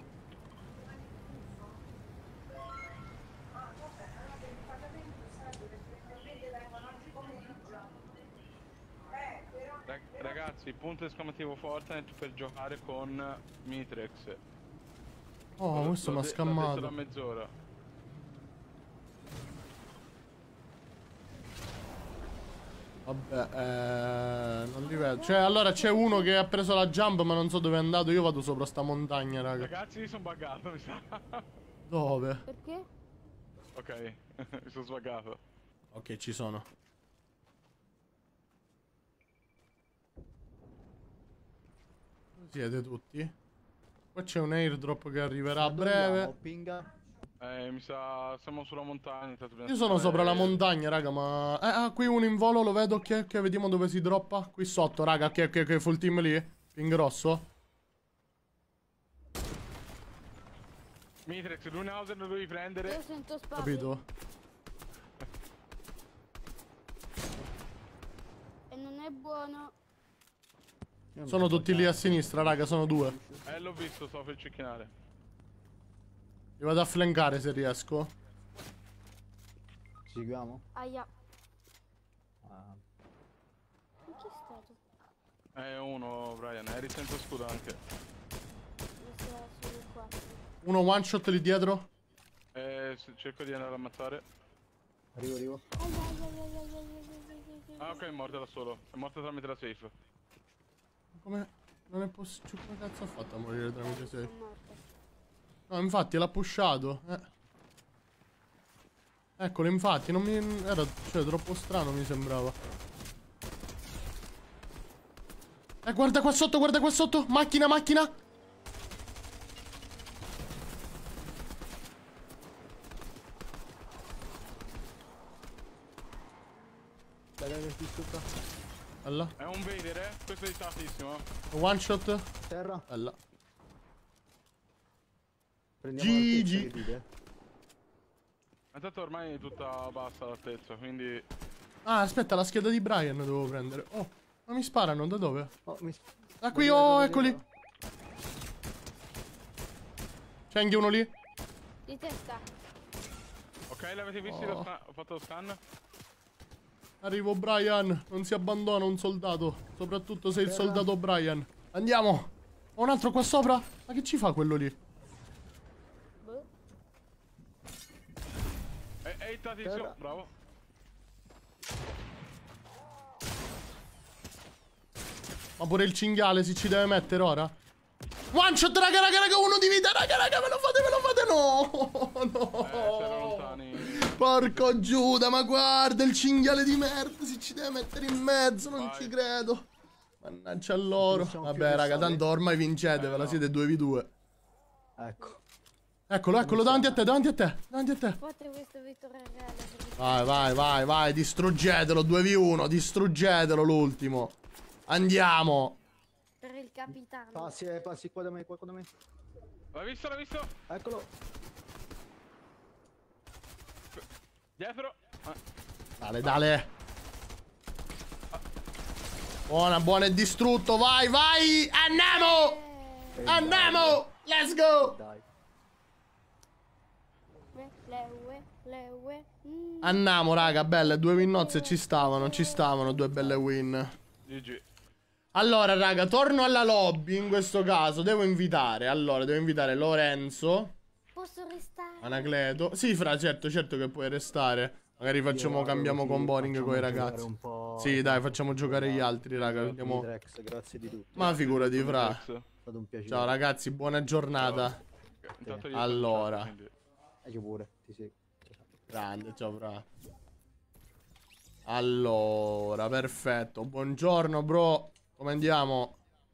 Ragazzi, punto esclamativo Fortnite per giocare con Mitrex. Oh, questo mi ha L'ho detto scammato. da mezz'ora. Vabbè, non li vedo. Cioè, allora c'è uno che ha preso la jump, ma non so dove è andato. Io vado sopra sta montagna, raga. Ragazzi, sono buggato, mi sa. Dove? Perché? Ok, mi sono sbaggato. Ok, ci sono. Dove siete tutti? Qua c'è un airdrop che arriverà a Dove breve. andiamo? Pinga. Mi sa, siamo sulla montagna. Io sono sopra la montagna, raga, ma... qui uno in volo, lo vedo, ok, vediamo dove si droppa. Qui sotto, raga, ok, full team lì. Ping grosso. Mitrex, l'Unhauser lo devi prendere. Io sento spazio. Capito? E non è buono. Sono tutti lì a sinistra, raga, sono due. L'ho visto, sto per cecchinare. Li vado a flankare se riesco. Ci seguiamo? Aia. Ah. Ma chi è stato? Uno, Brian, eri senza scudo anche. Mi sta solo qua. Uno one shot lì dietro. Cerco di andare ad ammazzare. Arrivo. Ah, ok, è morta da solo. È morta tramite la safe. Come? Non è possibile. Come cazzo ha fatto a morire tramite safe? Sono morta. No, infatti l'ha pushato. Eccolo, infatti, non mi... Era, cioè, troppo strano mi sembrava. Guarda qua sotto, guarda qua sotto. Macchina, macchina. Dai, sotto. Bella. È un vedere. Questo è distrattissimo. One shot. Terra. Bella. Prendiamo GG. l'altezza, che dite? Ma tanto ormai è tutta bassa l'altezza, quindi... Ah, aspetta, la scheda di Brian devo prendere. Oh, ma mi sparano, da dove? Oh, Da qui, oh, eccoli. C'è anche uno lì. Di testa. Ok, l'avete visto? Oh. Ho fatto lo scan. Arrivo, Brian. Non si abbandona un soldato. Soprattutto se il soldato Brian. Andiamo. Ho un altro qua sopra. Ma che ci fa quello lì? Boh. È tizio, bravo. Ma pure il cinghiale si ci deve mettere ora? One shot, raga, uno di vita, raga, me lo fate, no, Siamo lontani. Porco Giuda, ma guarda, il cinghiale di merda si ci deve mettere in mezzo, non ci credo. Mannaggia a loro. Vabbè, raga, tanto ormai vincete, ve la siete 2v2. Ecco. Eccolo, davanti a te. Fate questo vittoria reale. Vai, distruggetelo, 2v1, distruggetelo l'ultimo. Andiamo. Per il capitano. Passi qua da me, L'ho visto? Eccolo. Dietro. Dale. Buona, è distrutto, vai. Andiamo. Let's go. Dai. Le ue. Andiamo, raga, belle, 2 win nozze ci stavano 2 belle win. GG. Allora, raga, torno alla lobby in questo caso. Devo invitare Lorenzo. Posso restare? Anacleto. Sì, fra, certo che puoi restare. Magari cambiamo con Boring con i ragazzi. Sì, dai, facciamo giocare gli altri, raga. Andiamo... Grazie di tutto. Ma figurati, fra. È stato un piacere. Ciao, ragazzi, buona giornata. Intanto io Allora. quindi... Io pure, ti seguo. Grande, ciao, fra. Allora, perfetto. Buongiorno, bro. Come andiamo?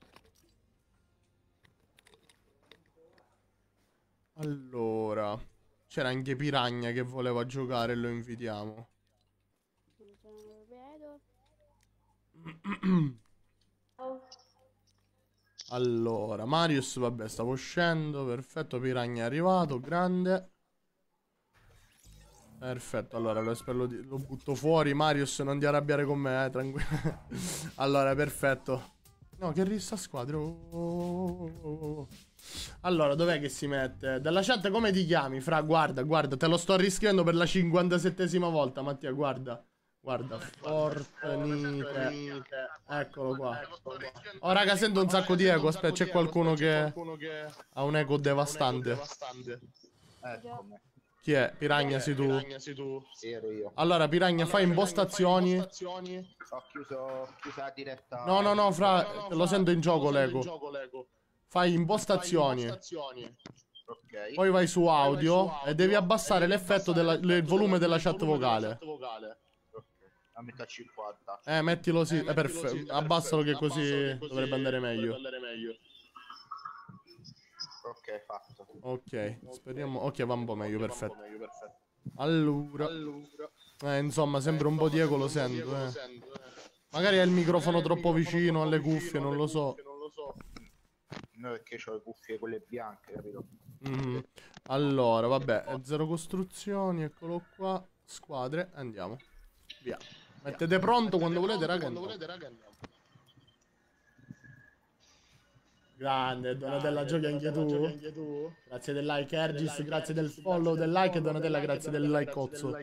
Allora, c'era anche Piragna che voleva giocare, lo invitiamo. Allora, Marius, vabbè, stavo uscendo. Perfetto, Piragna è arrivato, grande. Perfetto, allora lo butto fuori. Marius, non ti arrabbiare con me, tranquillo. Allora, perfetto. No, che rissa squadra. Oh. Allora, dov'è che si mette? Dalla chat come ti chiami? Fra, guarda, te lo sto riscrivendo per la 57esima volta, Mattia, guarda. Fortnite. Eccolo qua. Oh, raga, sento un sacco di eco. Aspetta, c'è qualcuno che ha un eco devastante. Chi è? Piragna, sei tu? Sì, ero io. Allora, Piragna, fai impostazioni. Ho chiuso la diretta. No, fra, lo sento in gioco l'eco. Fai impostazioni. Ok. Poi vai su audio e devi abbassare l'effetto del volume della chat vocale. La metto a 50. Mettilo sì, perfetto. Abbassalo che così dovrebbe andare meglio. Ok, fatto. Ok, speriamo. Ok, va un po' meglio, perfetto. Allora. Insomma, sembra un po' di eco, lo sento, Magari è il microfono troppo vicino alle cuffie, non lo so. No, perché ho le cuffie quelle bianche, capito? Allora, vabbè, zero costruzioni, eccolo qua. Squadre, andiamo. Via. Mettete pronto quando volete, raga. Grande, Donatella, giochi anche tu. Grazie del like, Ergis, grazie del follow, del like, e Donatella, grazie del like, cozzo.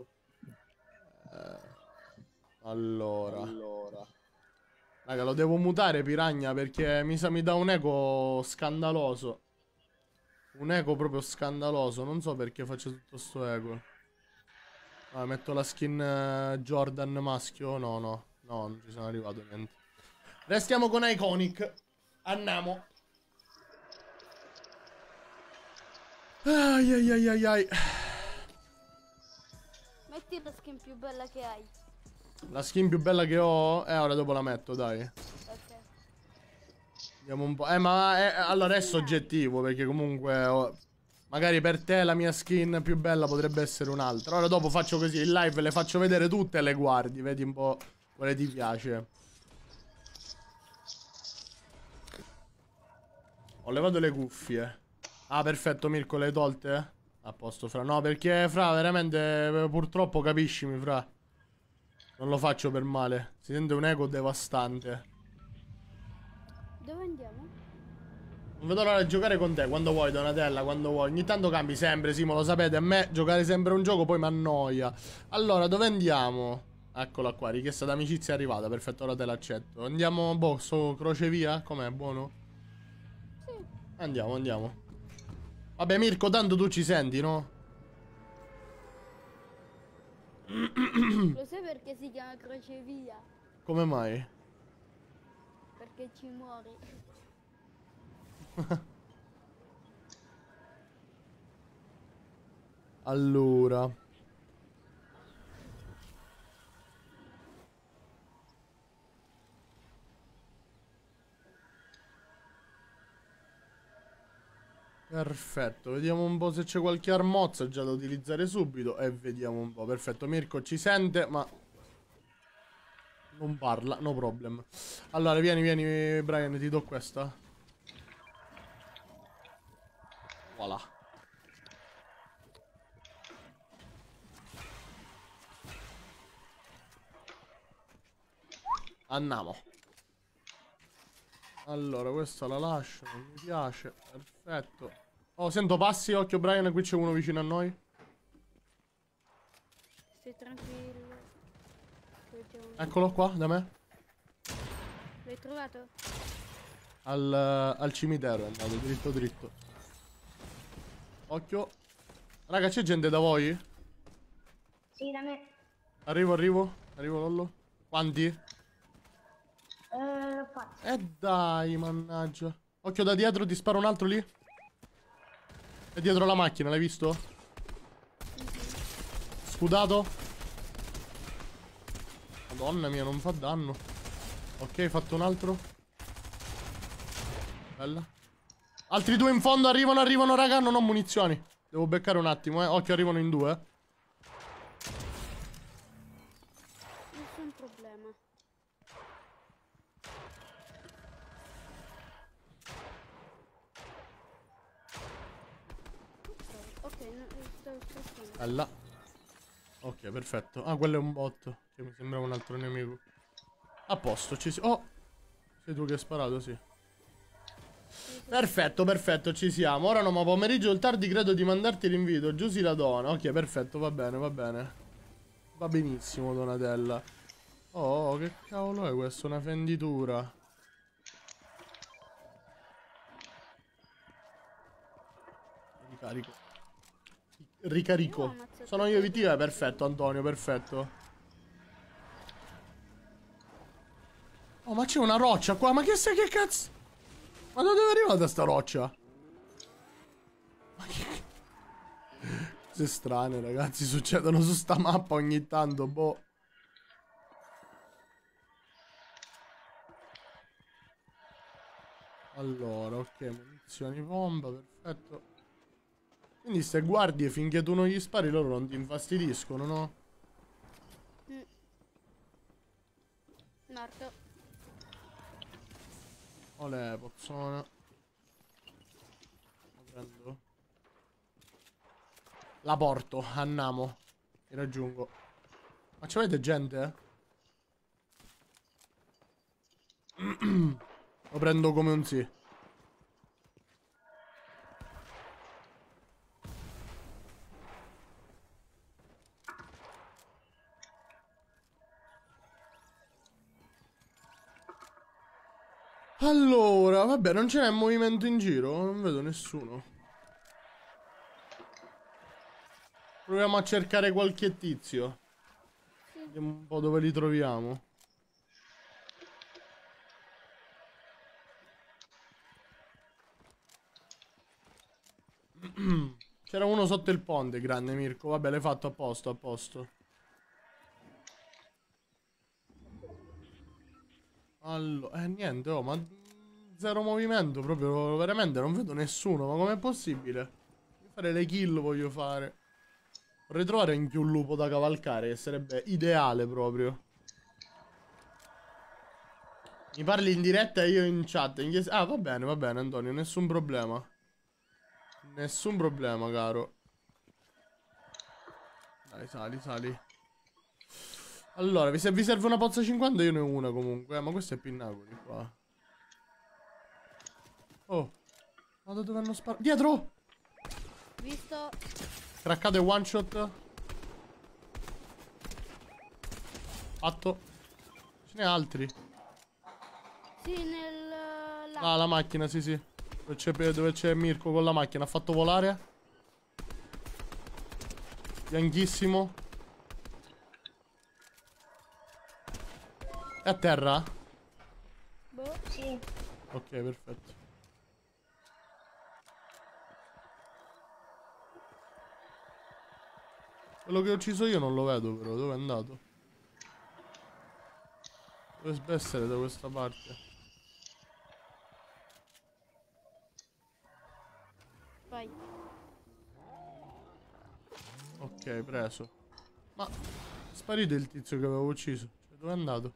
Allora. Raga, lo devo mutare, Piragna, perché mi sa mi dà un eco scandaloso. Un eco proprio scandaloso, non so perché faccio tutto sto eco. Ah, metto la skin Jordan maschio. No, no, no, non ci sono arrivato niente. Restiamo con Iconic. Andiamo. Ai ai ai ai ai. Metti la skin più bella che hai. La skin più bella che ho. Ora dopo la metto, dai. Ok. Vediamo un po'. Ma allora è soggettivo, perché comunque magari per te la mia skin più bella potrebbe essere un'altra. Ora dopo faccio così, in live le faccio vedere tutte e le guardi, vedi un po' quale ti piace. Ho levato le cuffie. Ah, perfetto, Mirko, le hai tolte? A posto, fra. No, perché, fra, veramente, purtroppo, capiscimi, fra. Non lo faccio per male. Si sente un eco devastante. Dove andiamo? Non vedo l'ora di giocare con te, quando vuoi, Donatella, quando vuoi. Ogni tanto cambi sempre, Simo, lo sapete. A me giocare sempre un gioco poi mi annoia. Allora, dove andiamo? Eccola qua, richiesta d'amicizia è arrivata. Perfetto, ora te l'accetto. Andiamo, boh, sto crocevia? Com'è, buono? Sì. Andiamo, andiamo. Vabbè, Mirko, tanto tu ci senti, no? Lo sai perché si chiama crocevia? Come mai? Perché ci muori. Allora. Perfetto, vediamo un po' se c'è qualche armozza già da utilizzare subito. E vediamo un po'. Perfetto, Mirko ci sente, ma non parla, no problem. Allora, vieni, vieni, Brian, ti do questa. Voilà. Andiamo. Allora, questa la lascio, non mi piace. Perfetto. Oh, sento passi, occhio Brian, qui c'è uno vicino a noi. Stai tranquillo. Eccolo qua, da me. L'hai trovato? Al cimitero è andato, dritto dritto. Occhio. Raga, c'è gente da voi? Sì, da me. Arrivo, arrivo. Arrivo, Lollo. Quanti? 4. Dai, mannaggia. Occhio da dietro, ti sparo un altro lì. È dietro la macchina, l'hai visto? Scudato. Madonna mia, non fa danno. Ok, fatto un altro. Bella. Altri due in fondo, arrivano, arrivano, raga. Non ho munizioni. Devo beccare un attimo, Occhio, arrivano in due, Nessun problema. Ok, no, sto Bella. Ok, perfetto. Ah, quello è un bot. Che mi sembrava un altro nemico. A posto, ci si... Oh! Sei tu che hai sparato, sì. Perfetto, perfetto, ci siamo. Ora no, ma pomeriggio il tardi credo di mandarti l'invito. Giusy la dona. Ok, perfetto, va bene, va bene. Va benissimo, Donatella. Oh, che cavolo è questo? Una fenditura. Ricarico. Ricarico. Sono io VT, perfetto, Antonio, perfetto. Oh, ma c'è una roccia qua, ma che sei, che cazzo? Ma da dove è arrivata sta roccia? Ma che... Cose strane, ragazzi, succedono su sta mappa ogni tanto, boh. Allora, ok, munizioni bomba, perfetto. Quindi se guardi e finché tu non gli spari loro non ti infastidiscono, no? Morto. Olè, pozzona. La prendo. La porto, andiamo. Mi raggiungo. Ma c'avete gente, Lo prendo come un sì. Allora, vabbè, non ce n'è movimento in giro? Non vedo nessuno. Proviamo a cercare qualche tizio. Sì. Vediamo un po' dove li troviamo. C'era uno sotto il ponte, grande Mirko. Vabbè, l'hai fatto a posto, a posto. Allora, niente, oh, ma zero movimento proprio, veramente non vedo nessuno, ma com'è possibile? Voglio fare le kill, voglio fare. Vorrei trovare in più un lupo da cavalcare, che sarebbe ideale proprio. Mi parli in diretta e io in chat. Ah, va bene, Antonio, nessun problema. Nessun problema, caro. Dai, sali, sali. Allora, se vi serve una pozza 50 io ne ho una comunque. Ma questo è Pinnacoli qua. Oh. Ma da dove hanno sparato? Dietro! Visto? Craccato e one shot. Fatto. Ce n'è altri. Sì, nel... là. Ah, la macchina, sì, sì. Dove c'è Mirko con la macchina. Ha fatto volare. Bianchissimo. È a terra? Boh. Sì. Ok, perfetto. Quello che ho ucciso io non lo vedo però. Dove è andato? Dovrebbe essere da questa parte. Vai. Ok, preso. Ma è sparito il tizio che avevo ucciso. Cioè, dove è andato?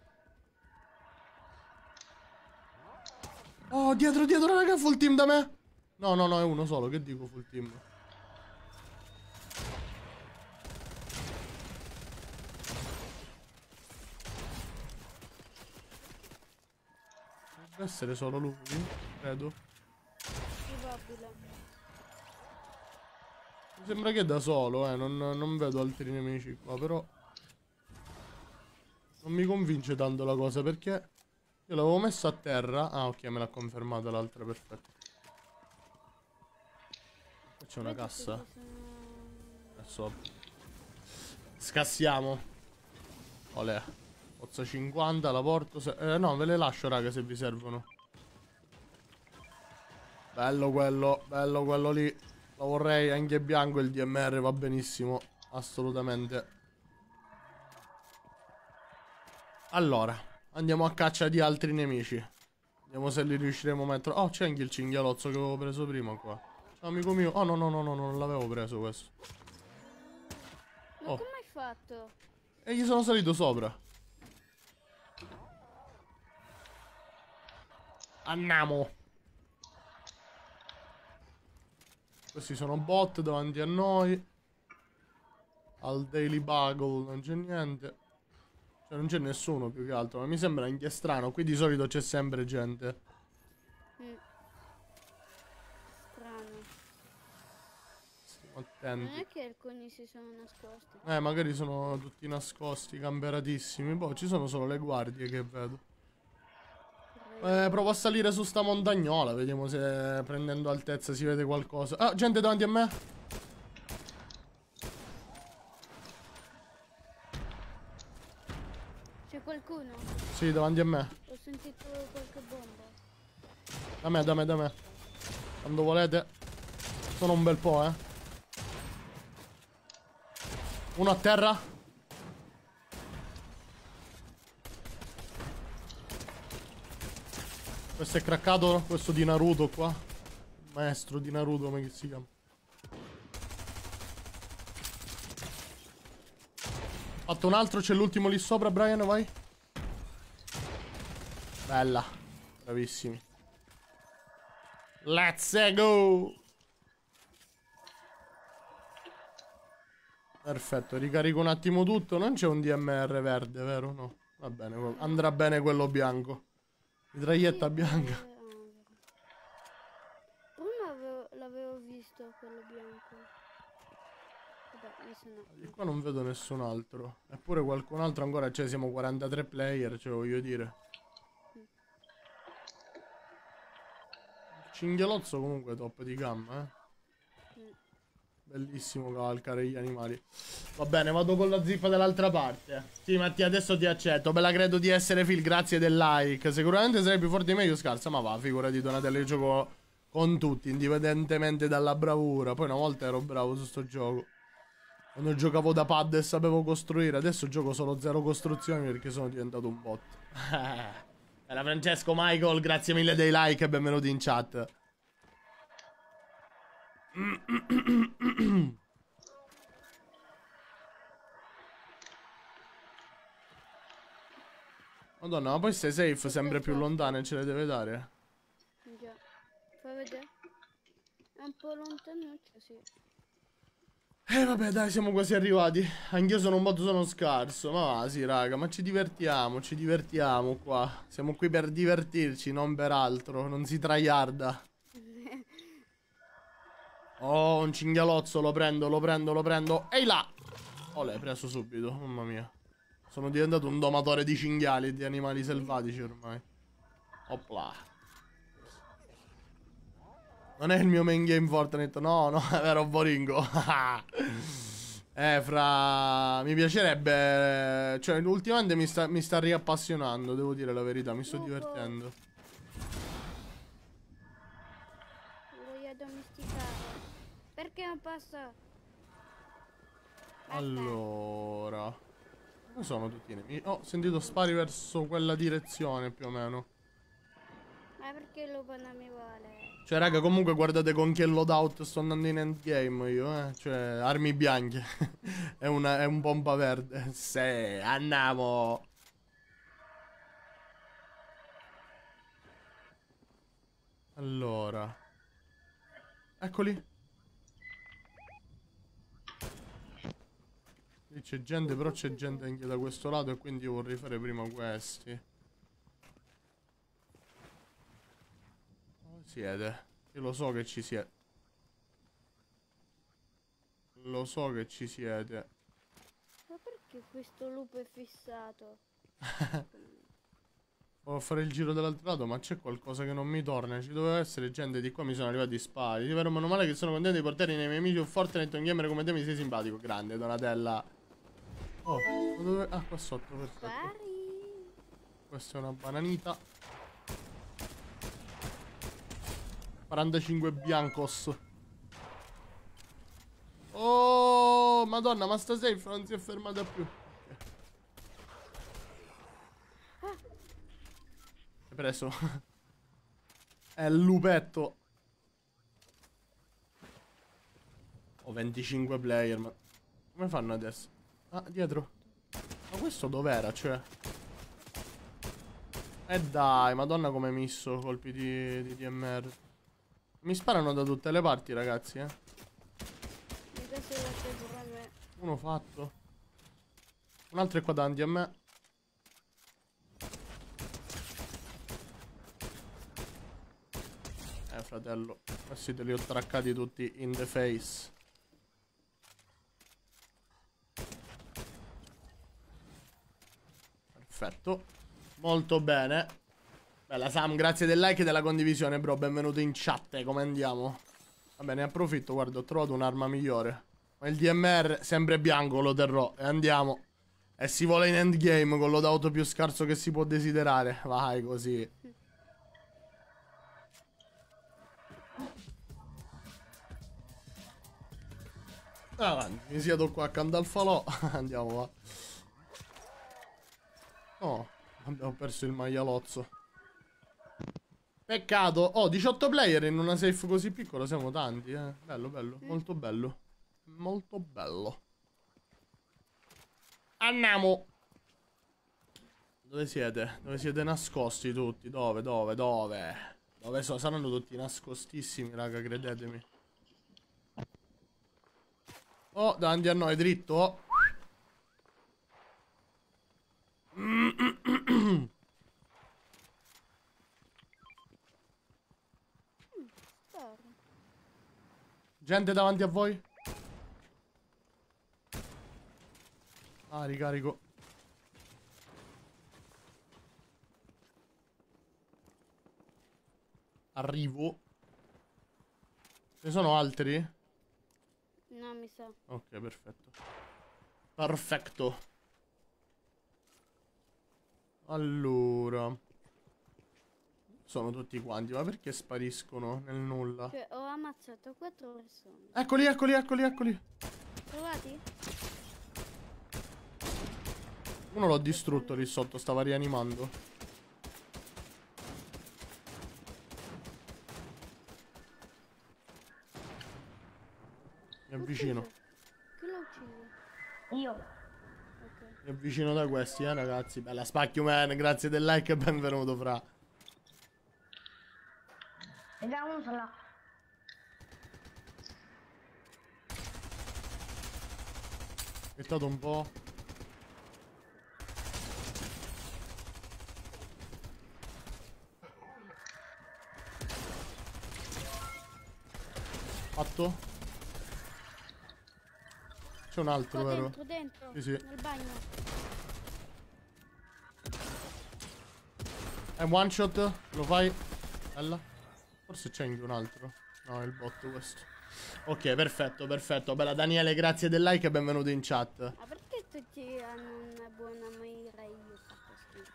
Oh, dietro, dietro, raga, full team da me. No, no, no, è uno solo. Che dico full team? Deve essere solo lui, credo. Probabile. Mi sembra che è da solo, non vedo altri nemici qua, però non mi convince tanto la cosa, perché io l'avevo messo a terra. Ah, ok, me l'ha confermata l'altra, perfetto. Qua c'è una cassa. Adesso scassiamo. Olè. Pozza 50, la porto no, ve le lascio, raga, se vi servono. Bello quello lì. Lo vorrei anche bianco, il DMR va benissimo. Assolutamente. Allora, andiamo a caccia di altri nemici. Vediamo se li riusciremo a mettere. Oh, c'è anche il cinghialozzo che avevo preso prima qua. Ciao amico mio. Oh no, no, no, no, non l'avevo preso questo. Ma Oh. come hai fatto? E gli sono salito sopra. Andiamo. Questi sono bot davanti a noi. Al Daily Bugle non c'è niente. Cioè non c'è nessuno più che altro. Ma mi sembra anche strano. Qui di solito c'è sempre gente. Strano. Stiamo attenti. Non è che alcuni si sono nascosti. Magari sono tutti nascosti, camperatissimi. Boh, ci sono solo le guardie che vedo. Provo a salire su sta montagnola. Vediamo se prendendo altezza si vede qualcosa. Ah, gente davanti a me. C'è qualcuno? Sì, davanti a me. Ho sentito qualche bomba. Da me, da me, da me. Quando volete. Sono un bel po', eh. Uno a terra. Questo è craccato, questo di Naruto qua. Maestro di Naruto, come si chiama? Fatto un altro, c'è l'ultimo lì sopra, Brian, vai. Bella. Bravissimi. Let's go. Perfetto, ricarico un attimo tutto. Non c'è un DMR verde, vero? No. Va bene, andrà bene quello bianco. Mitraglietta bianca. Prima l'avevo visto quello bianco. Vabbè, mi sono... Di qua non vedo nessun altro. Eppure qualcun altro ancora. Cioè siamo 43 player, cioè voglio dire. Il cinghialozzo comunque top di gamma, eh. Bellissimo cavalcare gli animali. Va bene, vado con la zippa dall'altra parte. Sì, Mattia, adesso ti accetto. Bella, credo di essere Phil, grazie del like. Sicuramente sarei più forte di me, io scarsa. Ma va, figurati, Donatello, io gioco con tutti, indipendentemente dalla bravura. Poi una volta ero bravo su sto gioco. Quando giocavo da pad e sapevo costruire. Adesso gioco solo 0 costruzioni perché sono diventato un bot. Era Francesco Michael, grazie mille dei like e benvenuti in chat. Madonna, ma poi stai safe sempre più lontane e ce le deve dare? Già. Fai vedere. È un po' lontanuccio, sì. Vabbè, dai, siamo quasi arrivati. Anch'io sono un bot, sono scarso. Ma va, sì, raga, ma ci divertiamo qua. Siamo qui per divertirci, non per altro. Non si tryharda. Oh, un cinghialozzo, lo prendo. Ehi là! Oh, l'hai preso subito, mamma mia. Sono diventato un domatore di cinghiali e di animali selvatici ormai. Opla. Non è il mio main game Fortnite, no, è vero, Boringo. Mi piacerebbe. Cioè, ultimamente mi sta riappassionando, devo dire la verità, mi sto divertendo. Lo voglio addomesticare. Perché non passa? Allora. Dove sono tutti i nemici? Oh, ho sentito spari verso quella direzione, più o meno. Ma perché il lupo non mi vuole? Cioè, raga, comunque guardate con che loadout sto andando in endgame io, Cioè, armi bianche. è un pompa verde. Sì, andiamo. Allora. Eccoli. Lì c'è gente, però c'è gente anche da questo lato e quindi io vorrei fare prima questi. Siete. Io lo so che ci siete. Lo so che ci siete. Ma perché questo lupo è fissato? Devo fare il giro dall'altro lato, ma c'è qualcosa che non mi torna. Ci doveva essere gente di qua, mi sono arrivati spari. Ti vero, meno male che sono contento di portare i miei amici su Fortnite. Un gamer come te mi sei simpatico. Grande, Donatella. Oh, ma dove... Ah, qua sotto, perfetto. Spari. Questa è una bananita. 45 biancos. Oh, madonna, ma sta safe non si è fermata più. Hai preso? È il lupetto. Ho 25 player, ma... Come fanno adesso? Ah, dietro. Ma questo dov'era, cioè? Dai, madonna come hai messo colpi di DMR. Mi sparano da tutte le parti, ragazzi, Uno fatto. Un altro è qua davanti a me. Fratello, questi te li ho traccati tutti in the face. Perfetto. Molto bene. Bella Sam, grazie del like e della condivisione, bro. Benvenuto in chat, come andiamo? Vabbè, ne approfitto, guarda, ho trovato un'arma migliore. Ma il DMR sempre bianco lo terrò. E andiamo. E si vola in endgame con l'auto più scarso che si può desiderare. Vai così. Avanti, mi siedo qua accanto al falò. Andiamo, va. Oh, abbiamo perso il maialozzo. Peccato. Oh, 18 player in una safe così piccola. Siamo tanti, Bello, bello. Molto bello. Molto bello. Andiamo. Dove siete? Dove siete nascosti tutti? Dove? Dove sono? Saranno tutti nascostissimi, raga, credetemi. Oh, davanti a noi, dritto. Gente davanti a voi. Ah, ricarico. Arrivo. Ce ne sono altri? casa. Ok, perfetto. Perfetto. Allora. Sono tutti quanti, ma perché spariscono nel nulla? Cioè, ho ammazzato 4 persone. Eccoli, eccoli, eccoli, eccoli. Trovati? Uno l'ho distrutto lì sotto, stava rianimando. Mi avvicino. Chi l'ha ucciso? Io. Ok. Mi avvicino da questi, ragazzi. Bella Spacchio Man, grazie del like e benvenuto, fra. E da uno là. Aspettato un po'. Fatto. C'è un altro, Qua vero? dentro, Sì, sì. nel bagno. È one shot, lo fai? Bella. Forse c'è anche un altro. No, è il bot questo. Ok, perfetto, perfetto. Bella Daniele, grazie del like e benvenuto in chat. Ma perché tutti hanno una buona mira e io faccio schifo?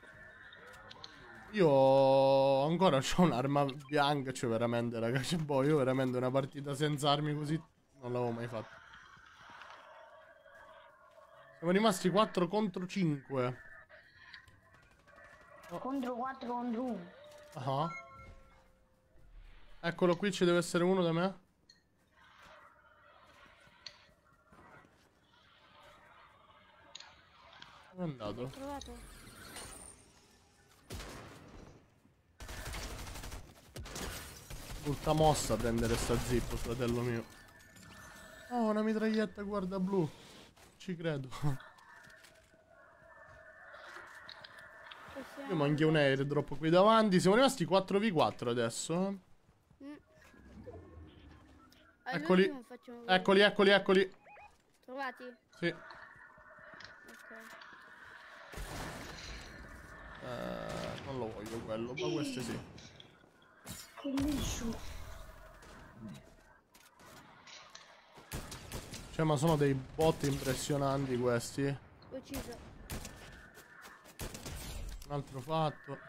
Io ancora ho un'arma bianca, cioè veramente, ragazzi. Boh, io veramente una partita senza armi così non l'avevo mai fatta. Siamo rimasti 4 contro 5. Contro 4 contro 1. Ah. Eccolo qui, ci deve essere uno da me. Dove è andato? Trovato? Brutta mossa a prendere sta zip, fratello mio. Oh, una mitraglietta, guarda, blu. Ci credo. Io manchi un airdrop qui davanti. Siamo rimasti 4v4 adesso. Eccoli. All'ultimo facciamo vedere. Eccoli, eccoli, eccoli. Trovati? Sì. Ok. Non lo voglio quello, ma queste sì. Che liscio. Cioè, ma sono dei bot impressionanti questi. Ucciso. Un altro fatto.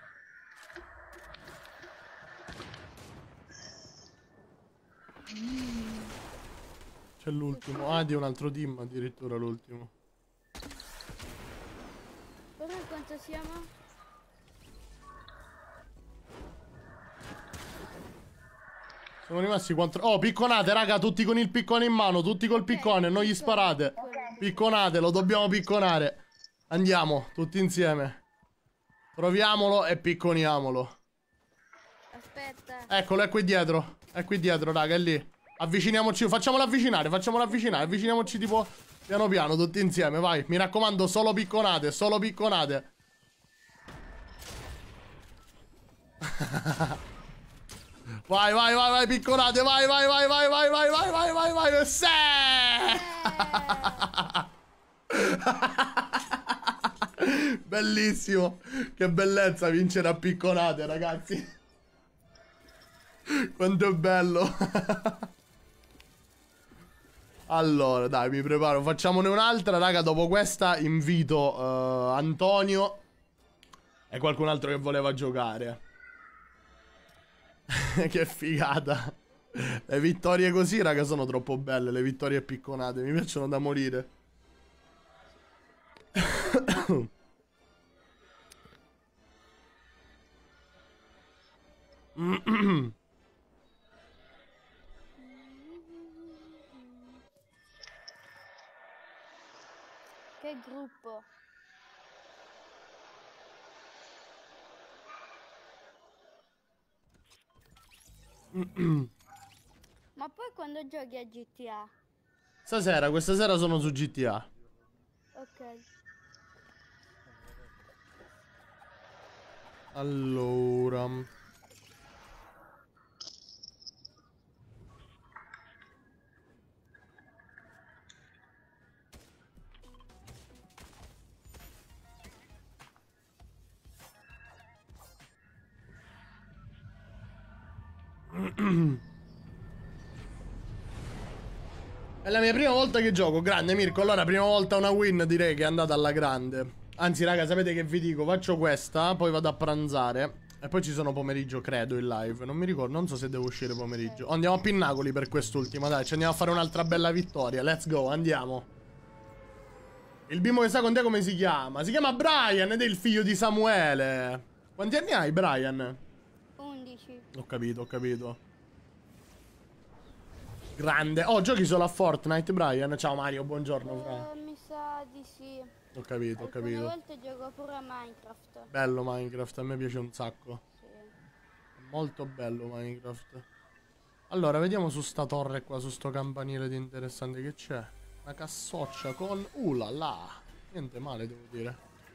C'è l'ultimo. Ah, di un altro team addirittura l'ultimo. Ora quanto siamo? Siamo rimasti 4. Oh, picconate, raga, tutti con il piccone in mano, tutti col piccone, non gli sparate. Picconate, lo dobbiamo picconare. Andiamo, tutti insieme. Troviamolo e picconiamolo. Aspetta. Eccolo, è qui dietro. È qui dietro, raga, è lì. Avviciniamoci, facciamolo avvicinare, avviciniamoci tipo piano piano, tutti insieme, vai. Mi raccomando, solo picconate, solo picconate. Vai, vai, vai, vai, picconate, vai, vai, vai, vai, vai, vai, vai, vai, vai, vai, sì! Bellissimo. Che bellezza vincere a picconate, ragazzi. Quanto è bello. Allora, dai, mi preparo. Facciamone un'altra, raga. Dopo questa invito Antonio e qualcun altro che voleva giocare. Che figata. Le vittorie così, raga, sono troppo belle. Le vittorie picconate mi piacciono da morire. Che gruppo? Ma poi quando giochi a GTA? Stasera, questa sera sono su GTA. Ok. Allora. È la mia prima volta che gioco. Grande Mirko. Allora, prima volta una win direi che è andata alla grande. Anzi, raga, sapete che vi dico? Faccio questa, poi vado a pranzare. E poi ci sono pomeriggio, credo, in live. Non mi ricordo, non so se devo uscire pomeriggio. Oh, andiamo a Pinnacoli per quest'ultima, dai. Ci andiamo a fare un'altra bella vittoria. Let's go, andiamo. Il bimbo che sa con te come si chiama? Si chiama Brian ed è il figlio di Samuele. Quanti anni hai, Brian? 11. Ho capito, ho capito. Grande. Oh, giochi solo a Fortnite, Brian? Ciao Mario, buongiorno, Fra. Mi sa di sì. Ho capito, ho Alcune capito. volte gioco pure a Minecraft. Bello Minecraft, a me piace un sacco. Sì. Molto bello Minecraft. Allora, vediamo su sta torre qua, su sto campanile di interessante che c'è. Una cassoccia con... là là. Niente male, devo dire.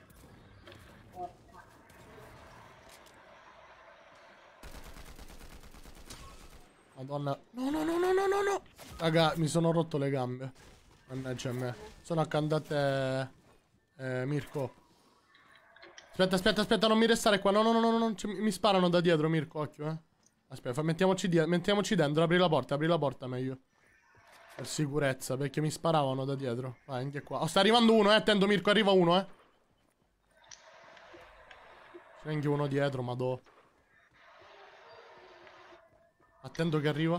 Madonna. No, no, no, no, no, no, no. Raga, mi sono rotto le gambe. Mannaggia a me. Sono accanto a te, Mirko. Aspetta, aspetta, aspetta, non mi restare qua. No, no, no, no, no. Mi sparano da dietro, Mirko, occhio, Aspetta, mettiamoci dentro, apri la porta meglio. Per sicurezza, perché mi sparavano da dietro. Vai, anche qua. Oh, sta arrivando uno, attento Mirko, arriva uno, C'è anche uno dietro, madò. Attento che arriva.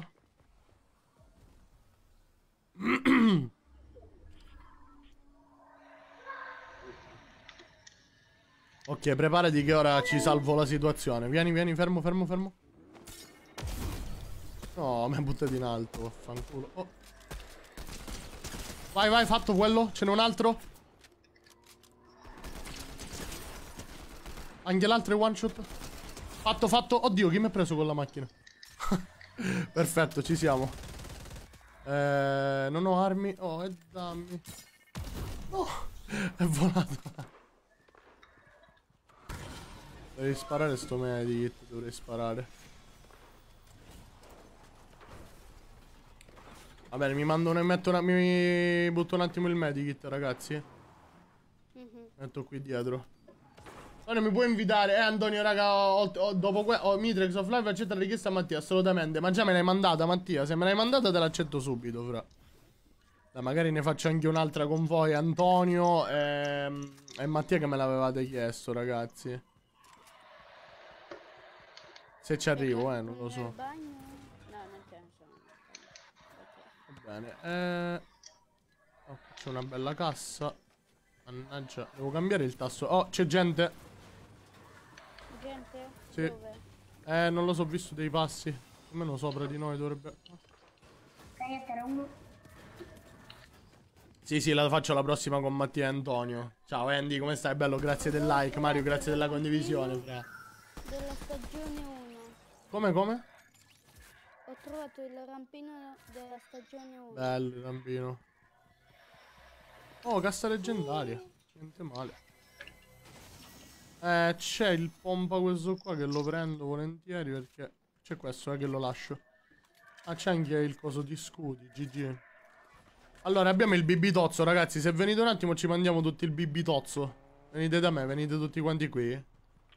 Ok, preparati che ora ci salvo la situazione. Vieni, vieni, fermo, fermo, fermo. No, mi ha buttato in alto, vaffanculo. Oh. Vai, vai, fatto quello. Ce n'è un altro. Anche l'altro è one shot. Fatto, fatto. Oddio, chi mi ha preso con la macchina? Perfetto, ci siamo. Non ho armi. Oh, e dammi. Oh, è volato. Devi sparare sto medikit, dovrei sparare. Va bene, mi mando mi butto un attimo il medikit, ragazzi. Metto qui dietro. Antonio, mi puoi invitare? Antonio, raga, dopo Mitrex of Live accetta la richiesta a Mattia, assolutamente. Ma già me l'hai mandata, Mattia? Se me l'hai mandata te l'accetto subito, fra. Dai, magari ne faccio anche un'altra con voi, Antonio e Mattia che me l'avevate chiesto, ragazzi. Se ci arrivo, non lo so. No, non ce ne sono. Va bene, oh, c'è una bella cassa. Mannaggia, devo cambiare il tasto. Oh, c'è gente. Gente? Sì. Dove? Non lo so, ho visto dei passi. Almeno sopra di noi dovrebbe... Sì, sì, la faccio la prossima con Mattia e Antonio. Ciao Andy, come stai? Bello, grazie del like. Mario, grazie della condivisione, fra. Della stagione 1. Come, come? Ho trovato il rampino della stagione 1. Bello il rampino. Oh, cassa leggendaria. Niente male. C'è il pompa questo qua che lo prendo volentieri perché... C'è questo, che lo lascio. Ah, c'è anche il coso di scudi, GG. Allora, abbiamo il bibitozzo, ragazzi. Se venite un attimo ci mandiamo tutti il bibitozzo. Venite da me, venite tutti quanti qui.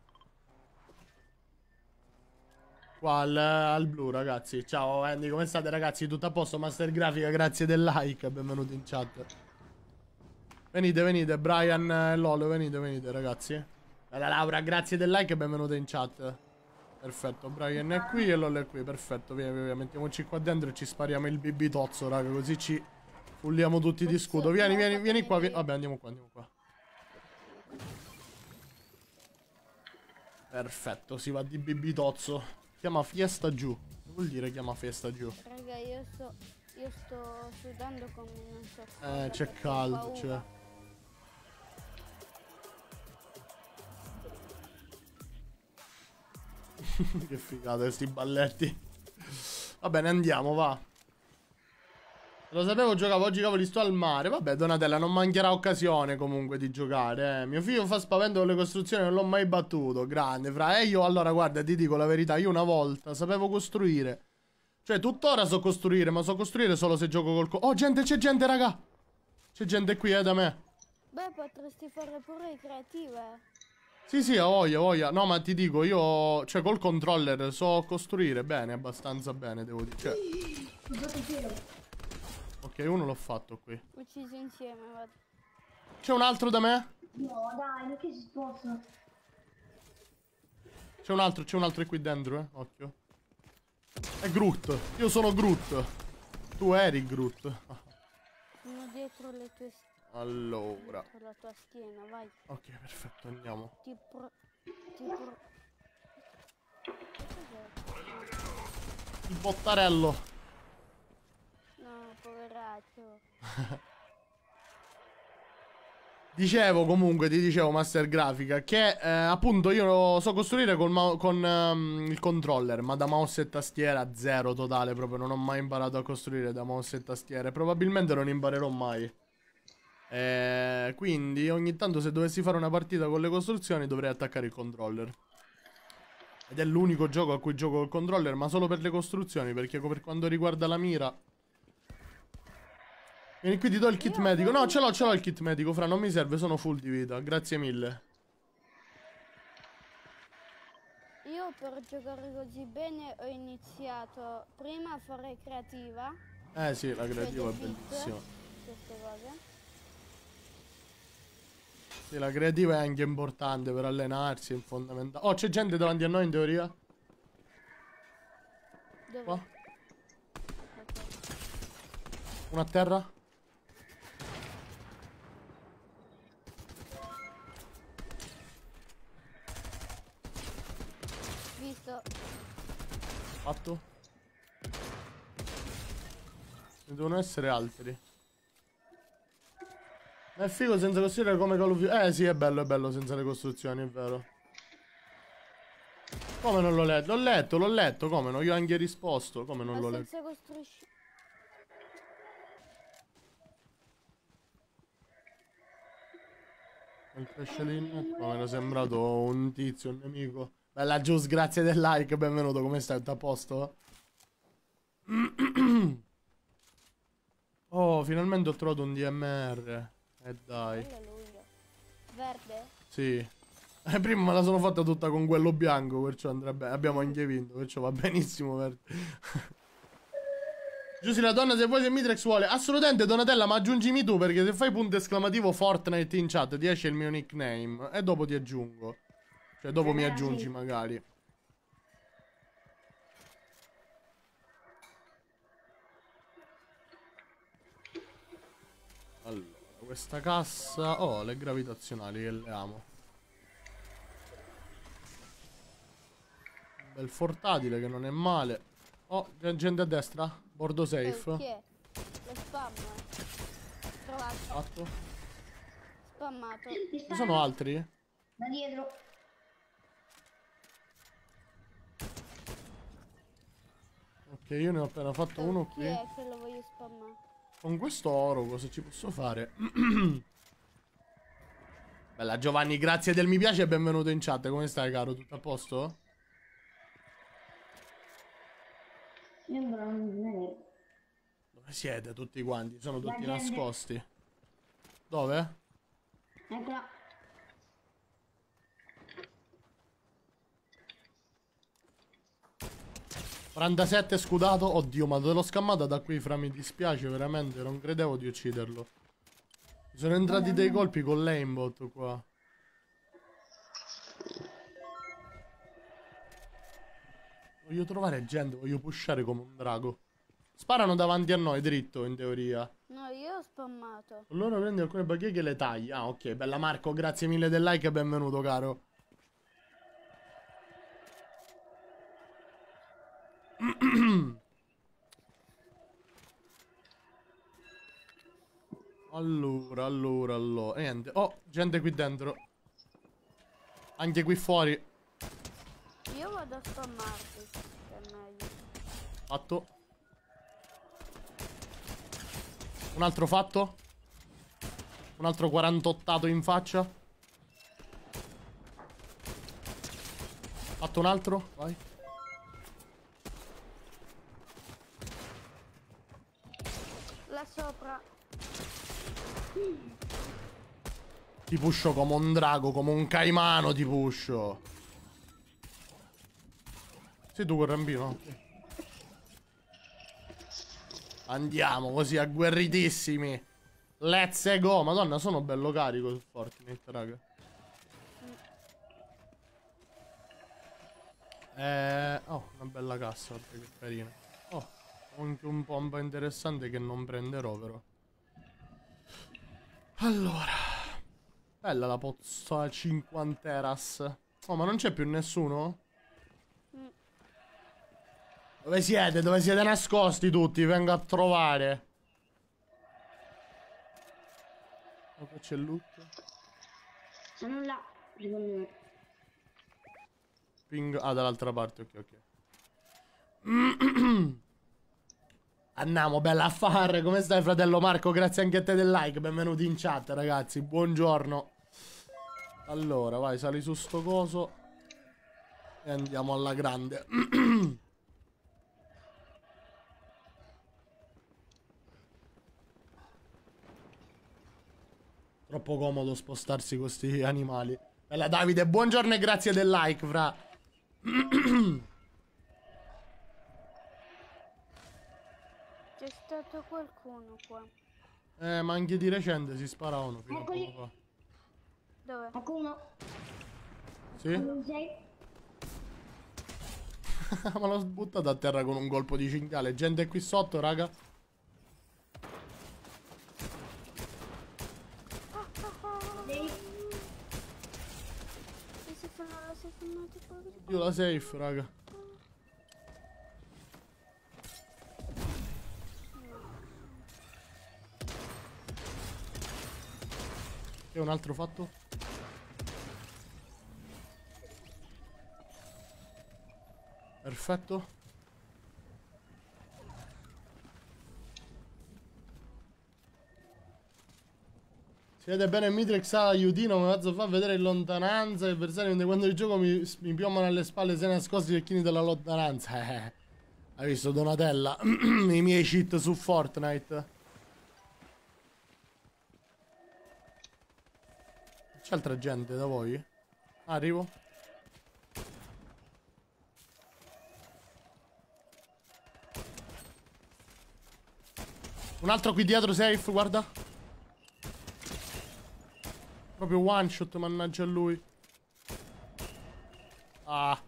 Qua al blu, ragazzi. Ciao Andy, come state, ragazzi? Tutto a posto? Master Grafica, grazie del like. Benvenuti in chat. Venite, venite. Brian e Lolo, venite, venite, ragazzi. Bella Laura, grazie del like e benvenuta in chat. Perfetto, Brian è qui e Lolo è qui. Perfetto, via, via, via. Mettiamoci qua dentro e ci spariamo il bibitozzo, raga. Così ci fulliamo tutti di scudo. Vieni, vieni, vieni qua. Vabbè, andiamo qua, andiamo qua. Perfetto, si va di bibitozzo. Chiama fiesta giù. Che vuol dire chiama fiesta giù? Raga, io sto sudando come non so cosa, C'è caldo, c'è. Che figata questi balletti. Va bene, andiamo, va. Lo sapevo, giocavo oggi, cavoli, sto al mare. Vabbè, Donatella, non mancherà occasione comunque di giocare, Mio figlio fa spavento con le costruzioni, non l'ho mai battuto. Grande, fra. Io, allora, guarda, ti dico la verità. Io una volta sapevo costruire. Cioè, tuttora so costruire, ma so costruire solo se gioco col... Oh, gente, c'è gente, raga. C'è gente qui, da me. Beh, potresti fare pure creative. Sì, sì, ho voglia, ho voglia. No, ma ti dico, io, cioè, col controller so costruire bene, abbastanza bene, devo dire. Cioè... Ok, uno l'ho fatto qui. Ucciso insieme, vado. C'è un altro da me? No, dai, perché si sposta? C'è un altro qui dentro, occhio. È Groot. Io sono Groot. Tu eri Groot. Sono dietro le tue Allora. dietro la tua schiena, vai. Ok, perfetto, andiamo. Cos'è? Il bottarello. No, poveraccio. Dicevo comunque, ti dicevo Master Grafica, che appunto io so costruire con il controller, ma da mouse e tastiera zero totale, proprio non ho mai imparato a costruire da mouse e tastiere, probabilmente non imparerò mai. Quindi ogni tanto se dovessi fare una partita con le costruzioni dovrei attaccare il controller. Ed è l'unico gioco a cui gioco col controller, ma solo per le costruzioni, perché per quanto riguarda la mira... Vieni qui, ti do il kit medico. No, ce l'ho il kit medico, fra, non mi serve, sono full di vita. Grazie mille. Io per giocare così bene ho iniziato prima a fare creativa. Sì, la creativa è Cioè, bellissima. Queste cose. Sì, la creativa è anche importante per allenarsi, è fondamentale. Oh, c'è gente davanti a noi in teoria? Dove? Qua? Ok. Una a terra? Visto. Fatto? Ne devono essere altri. Ma è figo senza costruire come Call of Duty. Sì, è bello senza le costruzioni, è vero. Come non l'ho letto? L'ho letto, come no? Io ho anche risposto, come non l'ho letto? Senza costruisci... Il pesce lì, mi era sembrato un tizio, un nemico. Bella Gius, grazie del like, benvenuto, come stai? Tutto a posto? Oh, finalmente ho trovato un DMR. Dai. Quello è lui. Verde? Sì. Prima me la sono fatta tutta con quello bianco, perciò andrebbe. Abbiamo anche vinto, perciò va benissimo verde. Giussi la donna, se vuoi, se Mitrex vuole. Assolutamente, Donatella, ma aggiungimi tu, perché se fai punto esclamativo Fortnite in chat ti esce il mio nickname e dopo ti aggiungo. Cioè dopo mi aggiungi magari. Allora, questa cassa... Oh, le gravitazionali che le amo. Un bel portatile che non è male. Oh, c'è gente a destra. Bordo safe. Chi è? Lo spam. Trovato. Fatto. Spammato. Ci sono altri? Da dietro. Ok, io ne ho appena fatto uno Chi qui. è che lo voglio spammare? Con questo oro cosa ci posso fare? Bella Giovanni, grazie del mi piace e benvenuto in chat. Come stai, caro? Tutto a posto? Io non vedo. Dove siete tutti quanti? Sono tutti La gente. nascosti. Dove? Eccola. ...47 scudato. Oddio, ma te l'ho scammata da qui, fra, mi dispiace veramente. Non credevo di ucciderlo. Mi sono entrati dei colpi con l'aimbot qua. Voglio trovare gente, voglio pushare come un drago. Sparano davanti a noi, dritto, in teoria. No, io ho spammato. Allora prendi alcune bacheche e le tagli. Ah, ok, bella Marco, grazie mille del like e benvenuto, caro. Allora. Niente. Oh, gente qui dentro. Anche qui fuori. Io vado a spammarti. Che è meglio. Fatto. Un altro fatto. Un altro 48ato in faccia. Fatto un altro. Vai. Là sopra. Ti pusho come un drago, come un caimano ti pusho. Sei tu quel rampino? Ok. Andiamo così, agguerritissimi. Let's go. Madonna, sono bello carico su Fortnite, raga. Oh, una bella cassa, che carina. Oh, anche un pompa interessante che non prenderò, però. Allora. Bella la pozza 50eras. Oh, ma non c'è più nessuno? Dove siete? Dove siete nascosti tutti? Vengo a trovare. Ma qua c'è il loot. Sono là, secondo me. Ping. Ah, dall'altra parte, ok, ok. Andiamo, bella affare. Come stai, fratello Marco? Grazie anche a te del like. Benvenuti in chat, ragazzi. Buongiorno. Allora, vai, sali su sto coso. E andiamo alla grande. Troppo comodo spostarsi con questi animali. Bella Davide, buongiorno e grazie del like, fra. C'è stato qualcuno qua. Ma anche di recente si sparavano fino a poco fa. Dove? Qualcuno? Sì? Non sei? Ma l'ho buttato a terra con un colpo di cinghiale. Gente qui sotto, raga. Io la safe, raga. Che un altro fatto? Perfetto. Si vede bene Mitrix ha aiutino, come faccio a far vedere in lontananza. I avversari mentre quando il gioco mi piombano alle spalle sei nascosti i cecchini della lontananza. Hai visto Donatella? I miei cheat su Fortnite. C'è altra gente da voi? Arrivo. Un altro qui dietro safe, guarda. Proprio one shot, mannaggia a lui. Ah.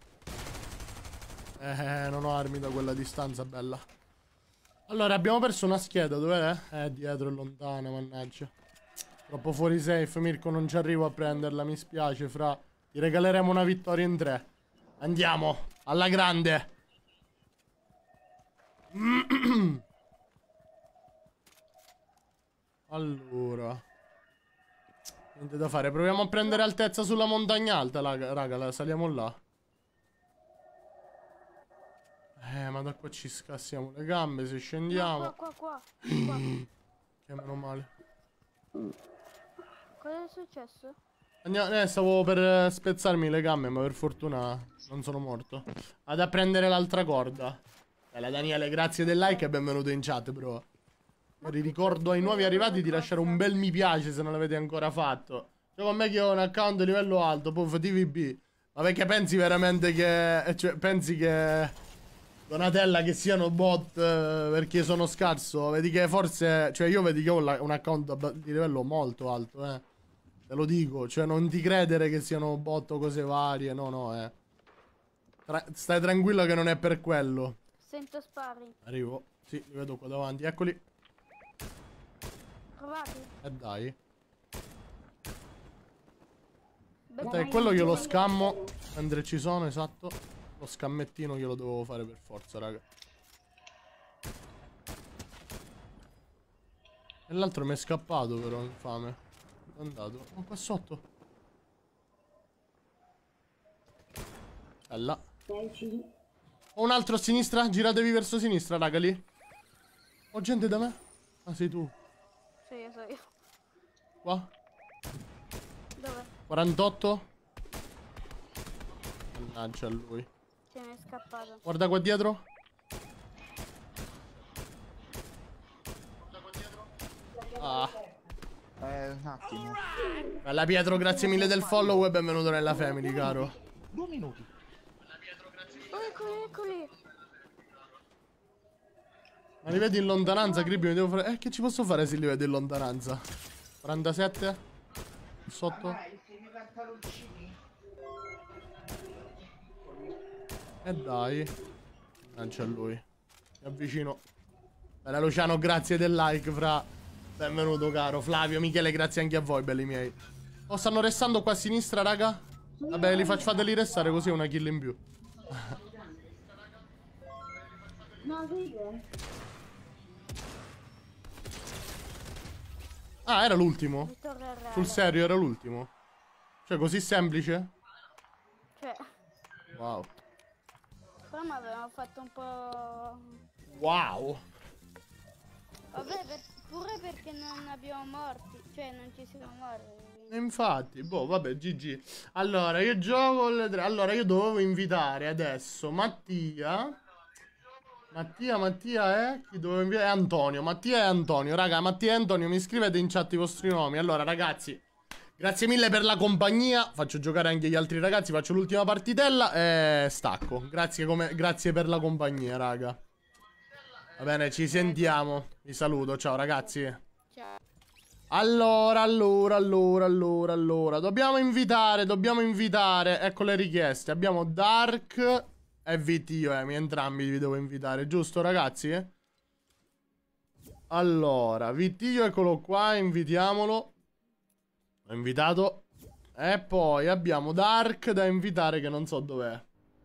Non ho armi da quella distanza, bella. Allora, abbiamo perso una scheda, dov'è? Dietro e lontana, mannaggia. Troppo fuori safe, Mirko, non ci arrivo a prenderla, mi spiace, fra. Ti regaleremo una vittoria in 3. Andiamo, alla grande. Allora. Niente da fare, proviamo a prendere altezza sulla montagna alta, raga, saliamo là. Ma da qua ci scassiamo le gambe se scendiamo. No, qua. Che meno male. Cosa è successo? Andiamo, stavo per spezzarmi le gambe, ma per fortuna non sono morto. Vado a prendere l'altra corda. Bella Daniele, grazie del like e benvenuto in chat, bro. Ricordo ai nuovi arrivati di lasciare un bel mi piace se non l'avete ancora fatto. Cioè con me che ho un account a livello alto, puff TVB. Ma perché pensi veramente che... Cioè, pensi che... Donatella che siano bot perché sono scarso? Vedi che forse... Cioè io vedi che ho un account di livello molto alto, Te lo dico. Cioè non ti credere che siano bot o cose varie. No, stai tranquillo che non è per quello. Sento spari. Arrivo. Sì, li vedo qua davanti. Eccoli. Provati. Dai. Aspetta, quello io lo scammo mentre ci sono, esatto. Lo scammettino glielo dovevo fare per forza, raga. E l'altro mi è scappato però, infame. È andato. Oh, qua sotto. Bella. Ho un altro a sinistra. Giratevi verso sinistra, raga, lì. Ho gente da me. Ah, sei tu. So io. Qua. Dove? 48. Mannaggia a lui. Se ne è scappato. Guarda qua dietro. Ah. Un attimo. Bella Pietro, grazie mille del follow e benvenuto nella family, caro. 2 minuti. Oh, eccoli. Ma li vedi in lontananza, Creepy? Mi devo fare... che ci posso fare se li vedo in lontananza? 47? Sotto? E dai. Non c'è lui. Mi avvicino. Bella Luciano, grazie del like, fra. Benvenuto, caro. Flavio, Michele, grazie anche a voi, belli miei. Oh, stanno restando qua a sinistra, raga? Vabbè, fateli restare così è una kill in più. No, vedo. Ah, era l'ultimo? Vittorio Herrera. Sul serio, era l'ultimo? Cioè, così semplice? Cioè, Wow. però mi avevano fatto un po'... Wow. Vabbè, pure perché non abbiamo morti, cioè non ci siamo morti. Infatti, boh, vabbè, GG. Allora, io gioco alle 3. Allora, io dovevo invitare adesso Mattia. Mattia è? Chi dovevo invitare? È Antonio. Mattia e Antonio. Raga, Mattia e Antonio, mi scrivete in chat i vostri nomi. Allora, ragazzi, grazie mille per la compagnia. Faccio giocare anche gli altri ragazzi. Faccio l'ultima partitella e stacco. Grazie per la compagnia, raga. Va bene, ci sentiamo. Vi saluto, ciao ragazzi. Ciao. Allora. Dobbiamo invitare. Ecco le richieste. Abbiamo Dark e VTO, entrambi vi devo invitare, giusto ragazzi? Allora, VTO, eccolo qua, invitiamolo. L'ho invitato. E poi abbiamo Dark da invitare che non so dov'è.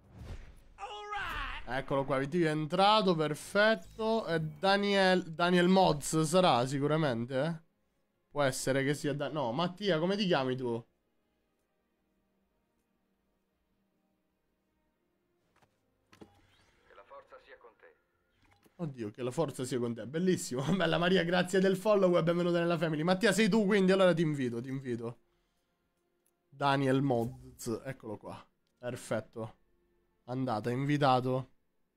Eccolo qua, VTO è entrato, perfetto. E Daniel Mods sarà sicuramente, eh? Può essere che sia no, Mattia, come ti chiami tu? Che la forza sia con te. Oddio, che la forza sia con te. Bellissimo. Bella Maria, grazie del follow e benvenuta nella family. Mattia, sei tu, quindi allora ti invito. Daniel Mods, eccolo qua. Perfetto. Andata, invitato.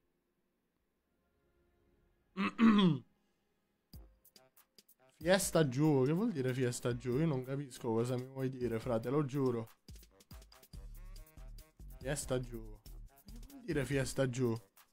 Fiesta giù, che vuol dire fiesta giù? Io non capisco cosa mi vuoi dire, frate, lo giuro. Fiesta giù. Che vuol dire fiesta giù?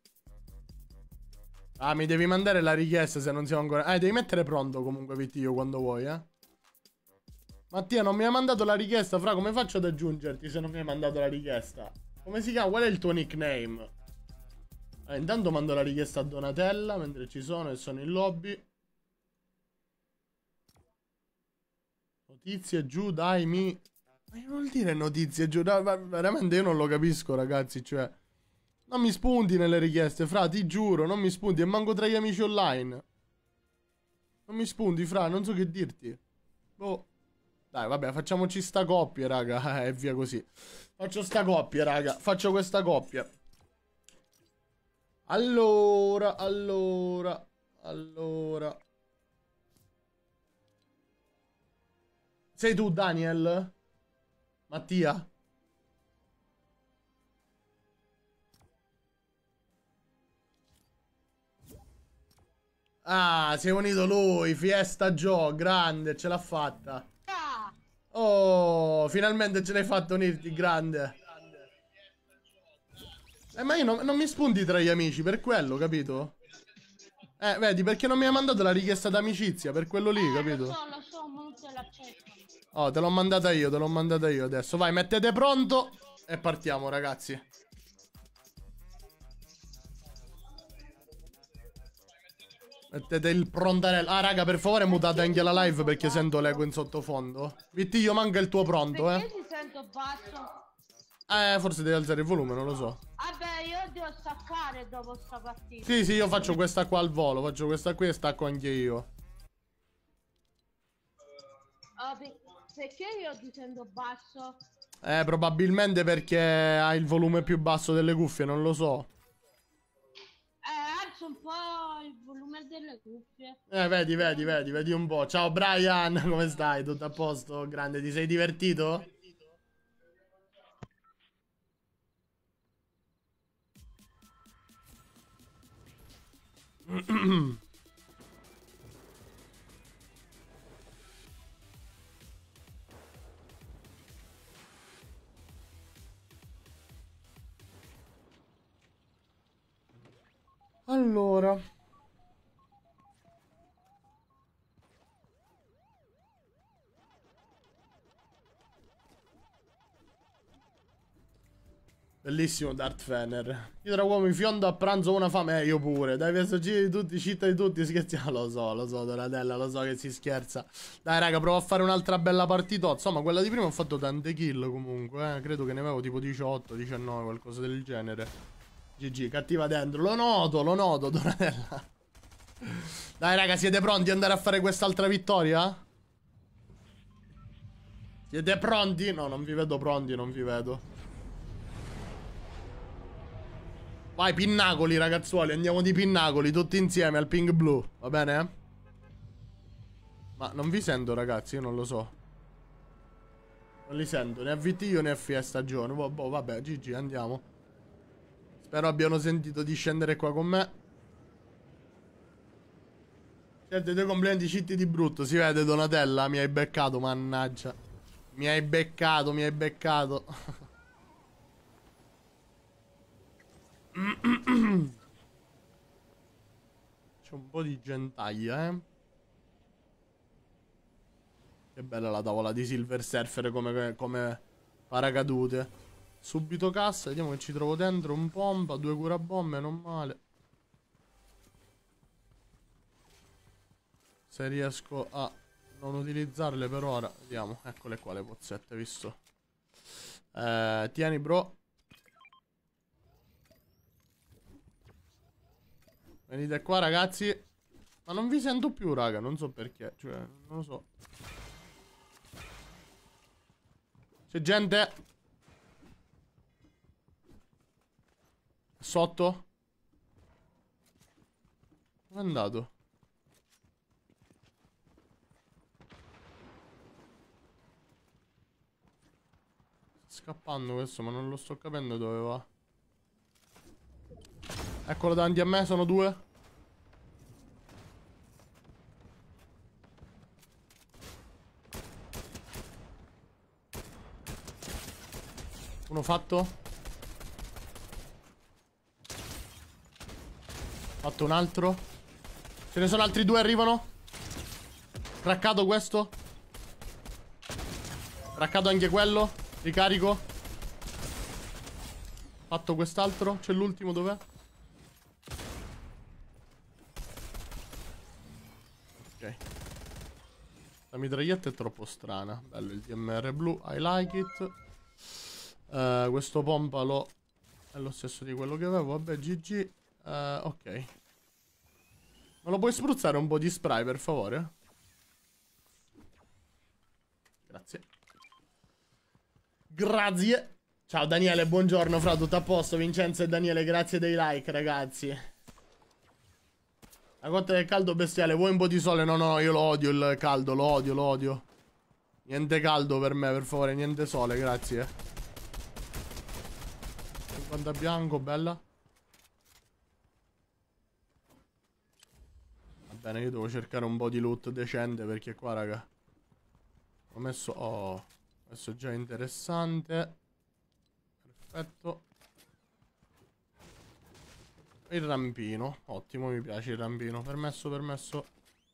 Ah, mi devi mandare la richiesta se non siamo ancora... devi mettere pronto comunque, Vitio, quando vuoi, Mattia, non mi ha mandato la richiesta, fra, come faccio ad aggiungerti se non mi hai mandato la richiesta? Come si chiama? Qual è il tuo nickname? Intanto mando la richiesta a Donatella, mentre ci sono e sono in lobby. Notizie giù, dai, Ma che vuol dire notizie giù? Veramente io non lo capisco, ragazzi, cioè... Non mi spunti nelle richieste, fra, ti giuro, non mi spunti. E manco tra gli amici online. Non mi spunti, fra, non so che dirti. Boh. Dai, vabbè, facciamoci sta coppia, raga. E via così. Faccio sta coppia, raga. Faccio questa coppia. Allora. Sei tu, Daniel? Mattia? Ah, si è unito lui. Fiesta Joe, grande, ce l'ha fatta. Oh, finalmente ce l'hai fatta unirti, grande. Ma io non mi spunti tra gli amici, per quello, capito? Vedi, perché non mi ha mandato la richiesta d'amicizia, per quello lì, capito? Lo so, ma non te l'accetto. Oh, te l'ho mandata io adesso. Vai, mettete pronto e partiamo, ragazzi. Mettete il prontarello. Ah, raga, per favore mutate anche la live perché sento l'eco in sottofondo. Vittiglio, manca il tuo pronto, Perché ti sento basso? Forse devi alzare il volume, non lo so. Vabbè, io devo staccare dopo sta partita. Sì, io faccio questa qua al volo. Faccio questa qui e stacco anche io. Perché io ti sento basso? Probabilmente perché hai il volume più basso delle cuffie, non lo so. Alzo un po' il volume delle cuffie. Vedi un po'. Ciao Brian, come stai? Tutto a posto? Grande, ti sei divertito? Allora, Bellissimo Darth Fener. Io tra uomini fiondo a pranzo ho una fame. Io pure. Dai PSG di tutti, città di tutti, scherziamo. Lo so, Donatella, lo so che si scherza. Dai raga, provo a fare un'altra bella partita. Insomma, quella di prima ho fatto tante kill comunque, Credo che ne avevo tipo 18, 19, qualcosa del genere. GG, cattiva dentro. Lo noto, Donatella. Dai raga, siete pronti ad andare a fare quest'altra vittoria? Siete pronti? No, non vi vedo pronti, non vi vedo. Vai, pinnacoli, ragazzuoli. Andiamo di pinnacoli, tutti insieme al ping blu. Va bene? Ma non vi sento, ragazzi, io non lo so. Non li sento, né VTO né FE stagione. Boh, vabbè, GG, andiamo. Spero abbiano sentito di scendere qua con me. Certo, due complimenti citti di brutto. Si vede, Donatella? Mi hai beccato, mannaggia. Mi hai beccato. C'è un po' di gentaglia, Che bella la tavola di Silver Surfer come paracadute. Subito cassa, vediamo che ci trovo dentro. Un pompa, 2 curabombe, non male. Se riesco a non utilizzarle per ora. Vediamo, eccole qua le pozzette, visto. Tieni, bro. Venite qua, ragazzi. Ma non vi sento più, raga. Non so perché. Cioè, non lo so. C'è gente. Sotto. Dove è andato? Sta scappando questo, ma non lo sto capendo dove va. Eccolo davanti a me, sono 2. Uno fatto. Fatto un altro. Ce ne sono altri 2, arrivano. Craccato questo. Craccato anche quello. Ricarico. Fatto quest'altro. C'è l'ultimo, dov'è? Ok. La mitraglietta è troppo strana. Bello il DMR blu. I like it. Questo pompalo è lo stesso di quello che avevo. Vabbè, GG. Ok. Me lo puoi spruzzare un po' di spray, per favore? Grazie. Grazie. Ciao Daniele, buongiorno fra, tutto a posto? Vincenzo e Daniele, grazie dei like, ragazzi. La cotta del caldo bestiale. Vuoi un po' di sole? No, io lo odio il caldo, lo odio. Niente caldo per me, per favore, niente sole, grazie. 50 bianco, bella. Va bene, io devo cercare un po' di loot decente, perché qua, raga, ho messo... Oh, questo già interessante. Perfetto. Il rampino, ottimo, mi piace il rampino. Permesso.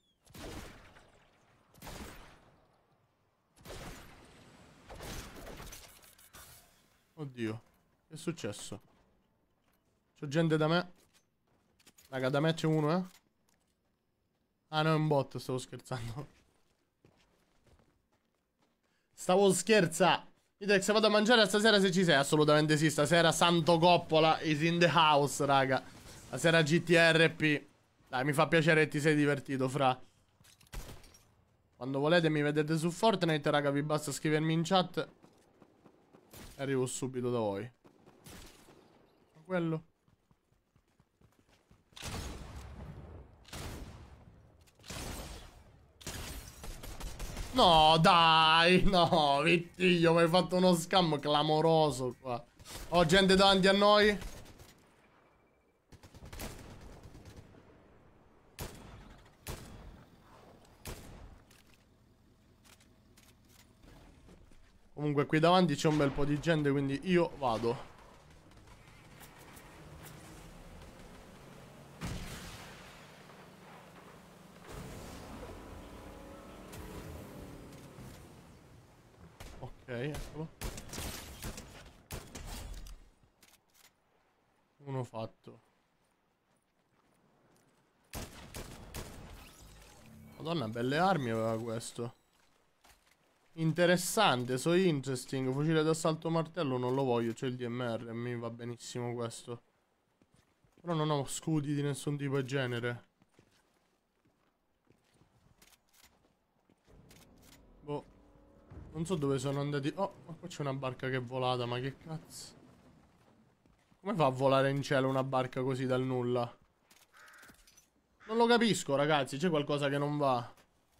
Oddio, che è successo? C'è gente da me. Raga, da me c'è uno, Ah no, è un bot, stavo scherzando. Stavo scherzando. Idex, vado a mangiare stasera se ci sei. Assolutamente sì, stasera Santo Coppola is in the house, raga. Stasera GTRP. Dai, mi fa piacere che ti sei divertito, fra. Quando volete mi vedete su Fortnite, raga, vi basta scrivermi in chat e arrivo subito da voi. Quello. No, dai, no, Vittiglio, mi hai fatto uno scam clamoroso qua. Ho gente davanti a noi. Comunque qui davanti c'è un bel po' di gente, quindi io vado. Ok, eccolo. Uno fatto. Madonna, belle armi aveva questo. Interessante, so interesting. Fucile d'assalto martello non lo voglio, c'è il DMR, a me va benissimo questo. Però non ho scudi di nessun tipo e genere. Boh. Non so dove sono andati. Oh, ma qua c'è una barca che è volata, ma che cazzo? Come fa a volare in cielo una barca così dal nulla? Non lo capisco, ragazzi, c'è qualcosa che non va.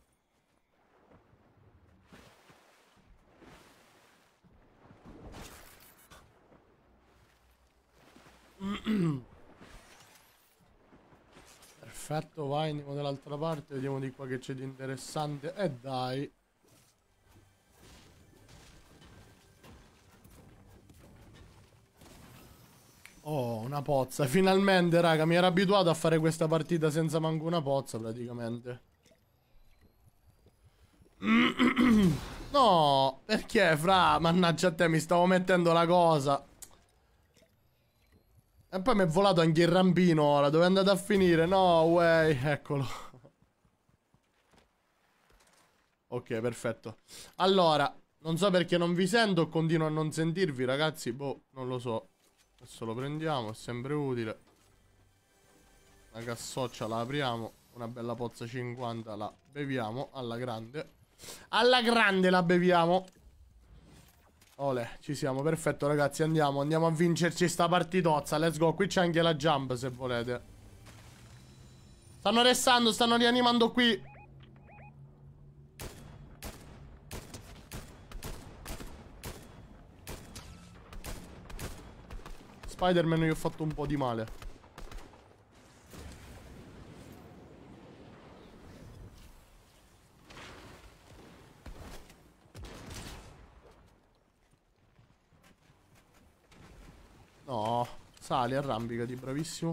Perfetto, vai, andiamo dall'altra parte, vediamo di qua che c'è di interessante. Dai. Oh, una pozza. Finalmente, raga, mi ero abituato a fare questa partita senza manco una pozza, praticamente. No, perché, fra? Mannaggia a te, mi stavo mettendo la cosa. E poi mi è volato anche il rampino ora. Dove è andato a finire? No, way. Eccolo. Ok, perfetto. Allora, non so perché non vi sento o continuo a non sentirvi, ragazzi. Boh, non lo so. Adesso lo prendiamo, è sempre utile. La cassoccia la apriamo. Una bella pozza 50 la beviamo. Alla grande. Alla grande la beviamo. Olè, ci siamo, perfetto ragazzi, andiamo a vincerci sta partitozza, let's go. Qui c'è anche la jump se volete. Stanno restando, stanno rianimando qui. Spider-Man gli ho fatto un po' di male. No, sali, arrampicati, bravissimo.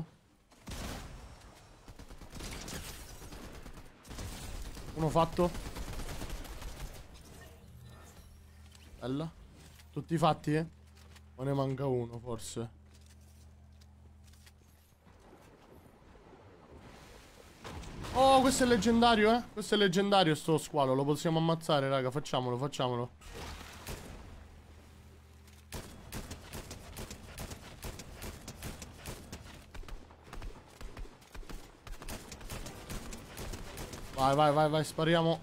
Uno fatto. Bella. Tutti fatti, eh? O ne manca uno, forse. Oh, questo è leggendario, eh? Questo è leggendario, sto squalo. Lo possiamo ammazzare, raga. Facciamolo, facciamolo. Vai, vai, vai, vai, spariamo.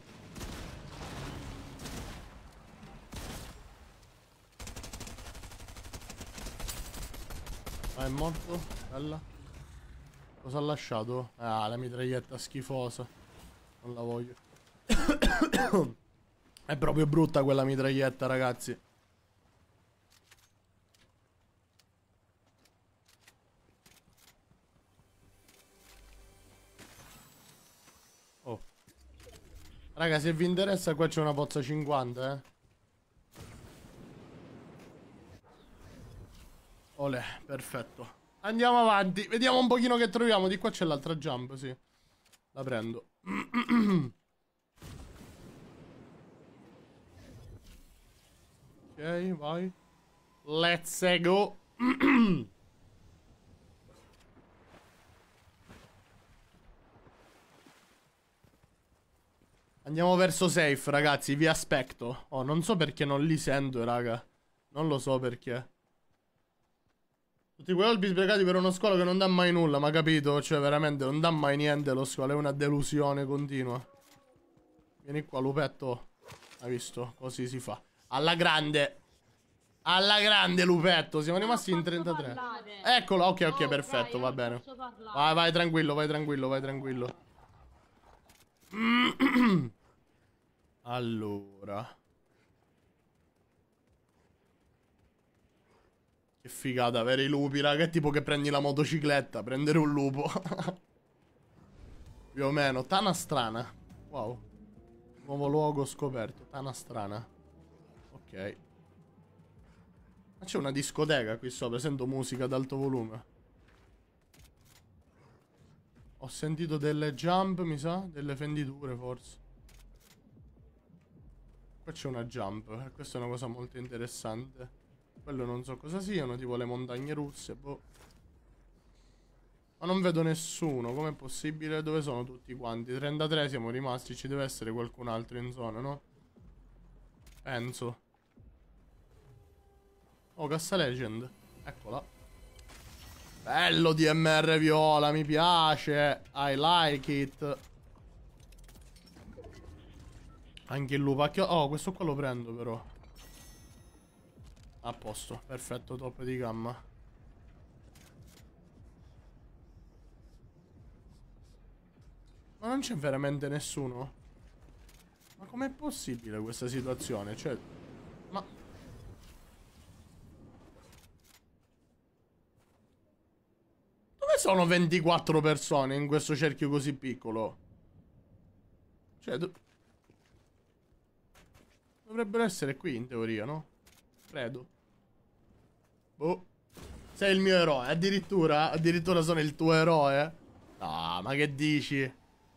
Vai, è morto. Bella. Cosa ha lasciato? Ah, la mitraglietta schifosa. Non la voglio. È proprio brutta quella mitraglietta, ragazzi. Oh. Raga, se vi interessa qua c'è una pozza 50, eh. Olè, perfetto. Andiamo avanti, vediamo un pochino che troviamo. Di qua c'è l'altra jump, sì. La prendo. Ok, vai. Let's go. Andiamo verso safe, ragazzi, vi aspetto. Oh, non so perché non li sento, raga. Non lo so perché. Tutti quei colpi sbregati per uno squalo che non dà mai nulla, ma capito? Cioè, veramente non dà mai niente lo squalo, è una delusione continua. Vieni qua, lupetto. Hai visto? Così si fa. Alla grande. Alla grande, lupetto. Siamo rimasti in 33. Eccolo, ok, ok, perfetto, va bene. Vai, vai, tranquillo, vai, tranquillo, vai, tranquillo. Allora. Che figata avere i lupi, raga. È tipo che prendi la motocicletta, prendere un lupo. Più o meno. Tana strana. Wow. Nuovo luogo scoperto. Tana strana. Ok. Ma c'è una discoteca qui sopra. Sento musica ad alto volume. Ho sentito delle jump, mi sa. Delle fenditure, forse. Qua c'è una jump. Questa è una cosa molto interessante. Quello non so cosa siano, tipo le montagne russe, boh. Ma non vedo nessuno. Com'è possibile? Dove sono tutti quanti? 33 siamo rimasti. Ci deve essere qualcun altro in zona, no? Penso. Oh, cassa legend. Eccola. Bello DMR viola, mi piace. I like it. Anche il lupacchio. Oh, questo qua lo prendo però. A posto, perfetto, top di gamma. Ma non c'è veramente nessuno? Ma com'è possibile questa situazione? Cioè... Ma... Dove sono 24 persone in questo cerchio così piccolo? Cioè... Dovrebbero essere qui in teoria, no? Credo. Boh. Sei il mio eroe, addirittura? Addirittura sono il tuo eroe? Ah, ma che dici?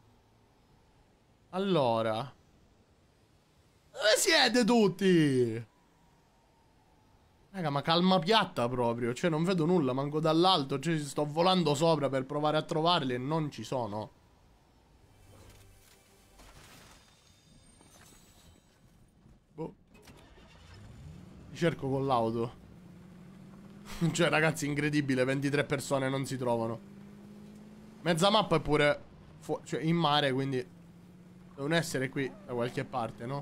Allora. Dove siete tutti? Raga, ma calma piatta proprio. Cioè, non vedo nulla, manco dall'alto. Cioè, sto volando sopra per provare a trovarli e non ci sono. Boh. Li cerco con l'auto. Cioè, ragazzi, incredibile. 23 persone non si trovano. Mezza mappa è pure... cioè, in mare, quindi... Devono essere qui da qualche parte, no?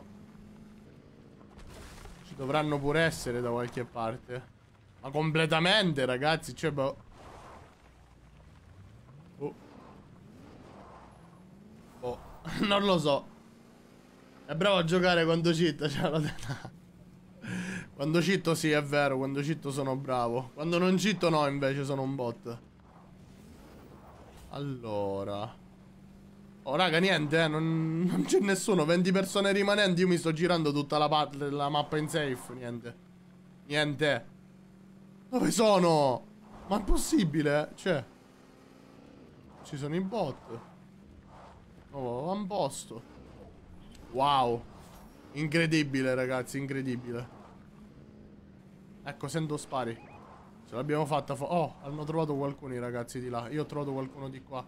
Ci dovranno pure essere da qualche parte. Ma completamente, ragazzi. Cioè, boh. Oh. Non lo so. È bravo a giocare quando cheat. Cioè, quando cheato sì, è vero. Quando cheato sono bravo. Quando non cheato no, invece sono un bot. Allora... Oh raga, niente, non c'è nessuno. 20 persone rimanenti. Io mi sto girando tutta la mappa in safe. Niente. Niente. Dove sono? Ma è possibile? Cioè, ci sono i bot. Oh, avamposto. Wow. Incredibile, ragazzi, incredibile. Ecco, sento spari. Ce l'abbiamo fatta. Oh, hanno trovato qualcuno i ragazzi di là. Io ho trovato qualcuno di qua.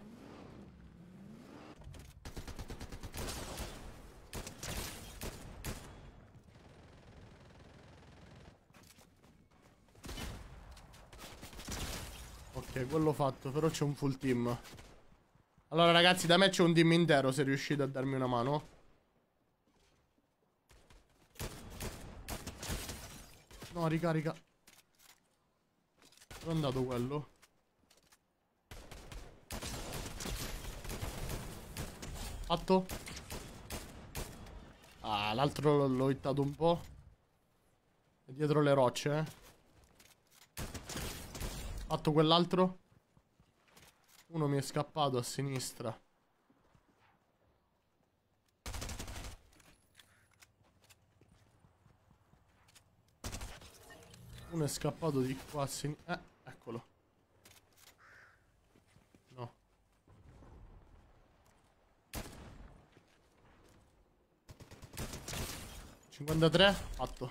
Ok, quello fatto, però c'è un full team. Allora ragazzi, da me c'è un team intero, se riuscite a darmi una mano. No, ricarica. Dove è andato quello? Fatto. Ah, l'altro l'ho hittato un po'. È dietro le rocce, eh. Fatto quell'altro. Uno mi è scappato a sinistra. Uno è scappato di qua a sinistra. Eccolo. No. $53. Fatto.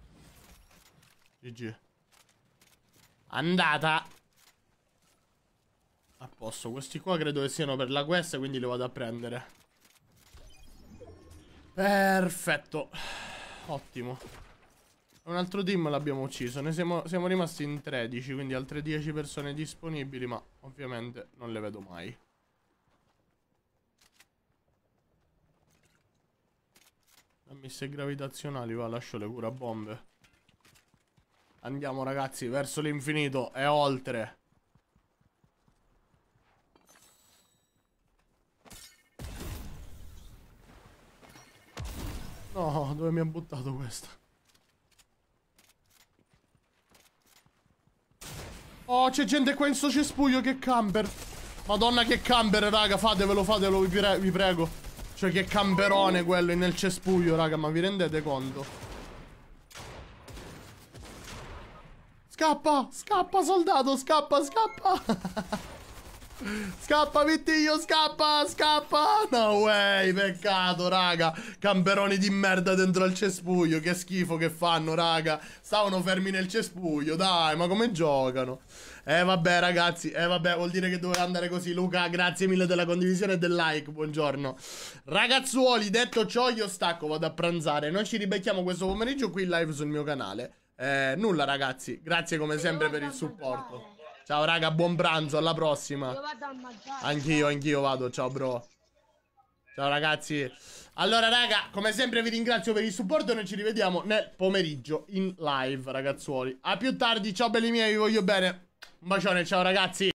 GG. Andata. A posto. Questi qua credo che siano per la quest, quindi li vado a prendere. Perfetto. Ottimo. Un altro team l'abbiamo ucciso. Ne siamo rimasti in 13, quindi altre 10 persone disponibili, ma ovviamente non le vedo mai. Misse gravitazionali, va, lascio le curabombe. Andiamo ragazzi, verso l'infinito e oltre. No, dove mi ha buttato questa? Oh, c'è gente qua in sto cespuglio, che camper. Madonna, che camper, raga, fatevelo, vi prego. Cioè, che camperone quello nel cespuglio, raga, ma vi rendete conto? Scappa, scappa, soldato, scappa, scappa. Scappa, Vittiglio, scappa, scappa. No way, peccato, raga. Camperoni di merda dentro al cespuglio. Che schifo che fanno, raga. Stavano fermi nel cespuglio, dai, ma come giocano? Vabbè, ragazzi, vabbè, vuol dire che doveva andare così. Luca, grazie mille della condivisione e del like, buongiorno. Ragazzuoli, detto ciò, io stacco, vado a pranzare. Noi ci ribecchiamo questo pomeriggio qui live sul mio canale. Nulla, ragazzi, grazie come sempre per il supporto. Ciao raga, buon pranzo, alla prossima. Io vado a mangiare. Anch'io vado, ciao bro. Ciao ragazzi. Allora raga, come sempre vi ringrazio per il supporto e noi ci rivediamo nel pomeriggio in live, ragazzuoli. A più tardi, ciao belli miei, vi voglio bene. Un bacione, ciao ragazzi.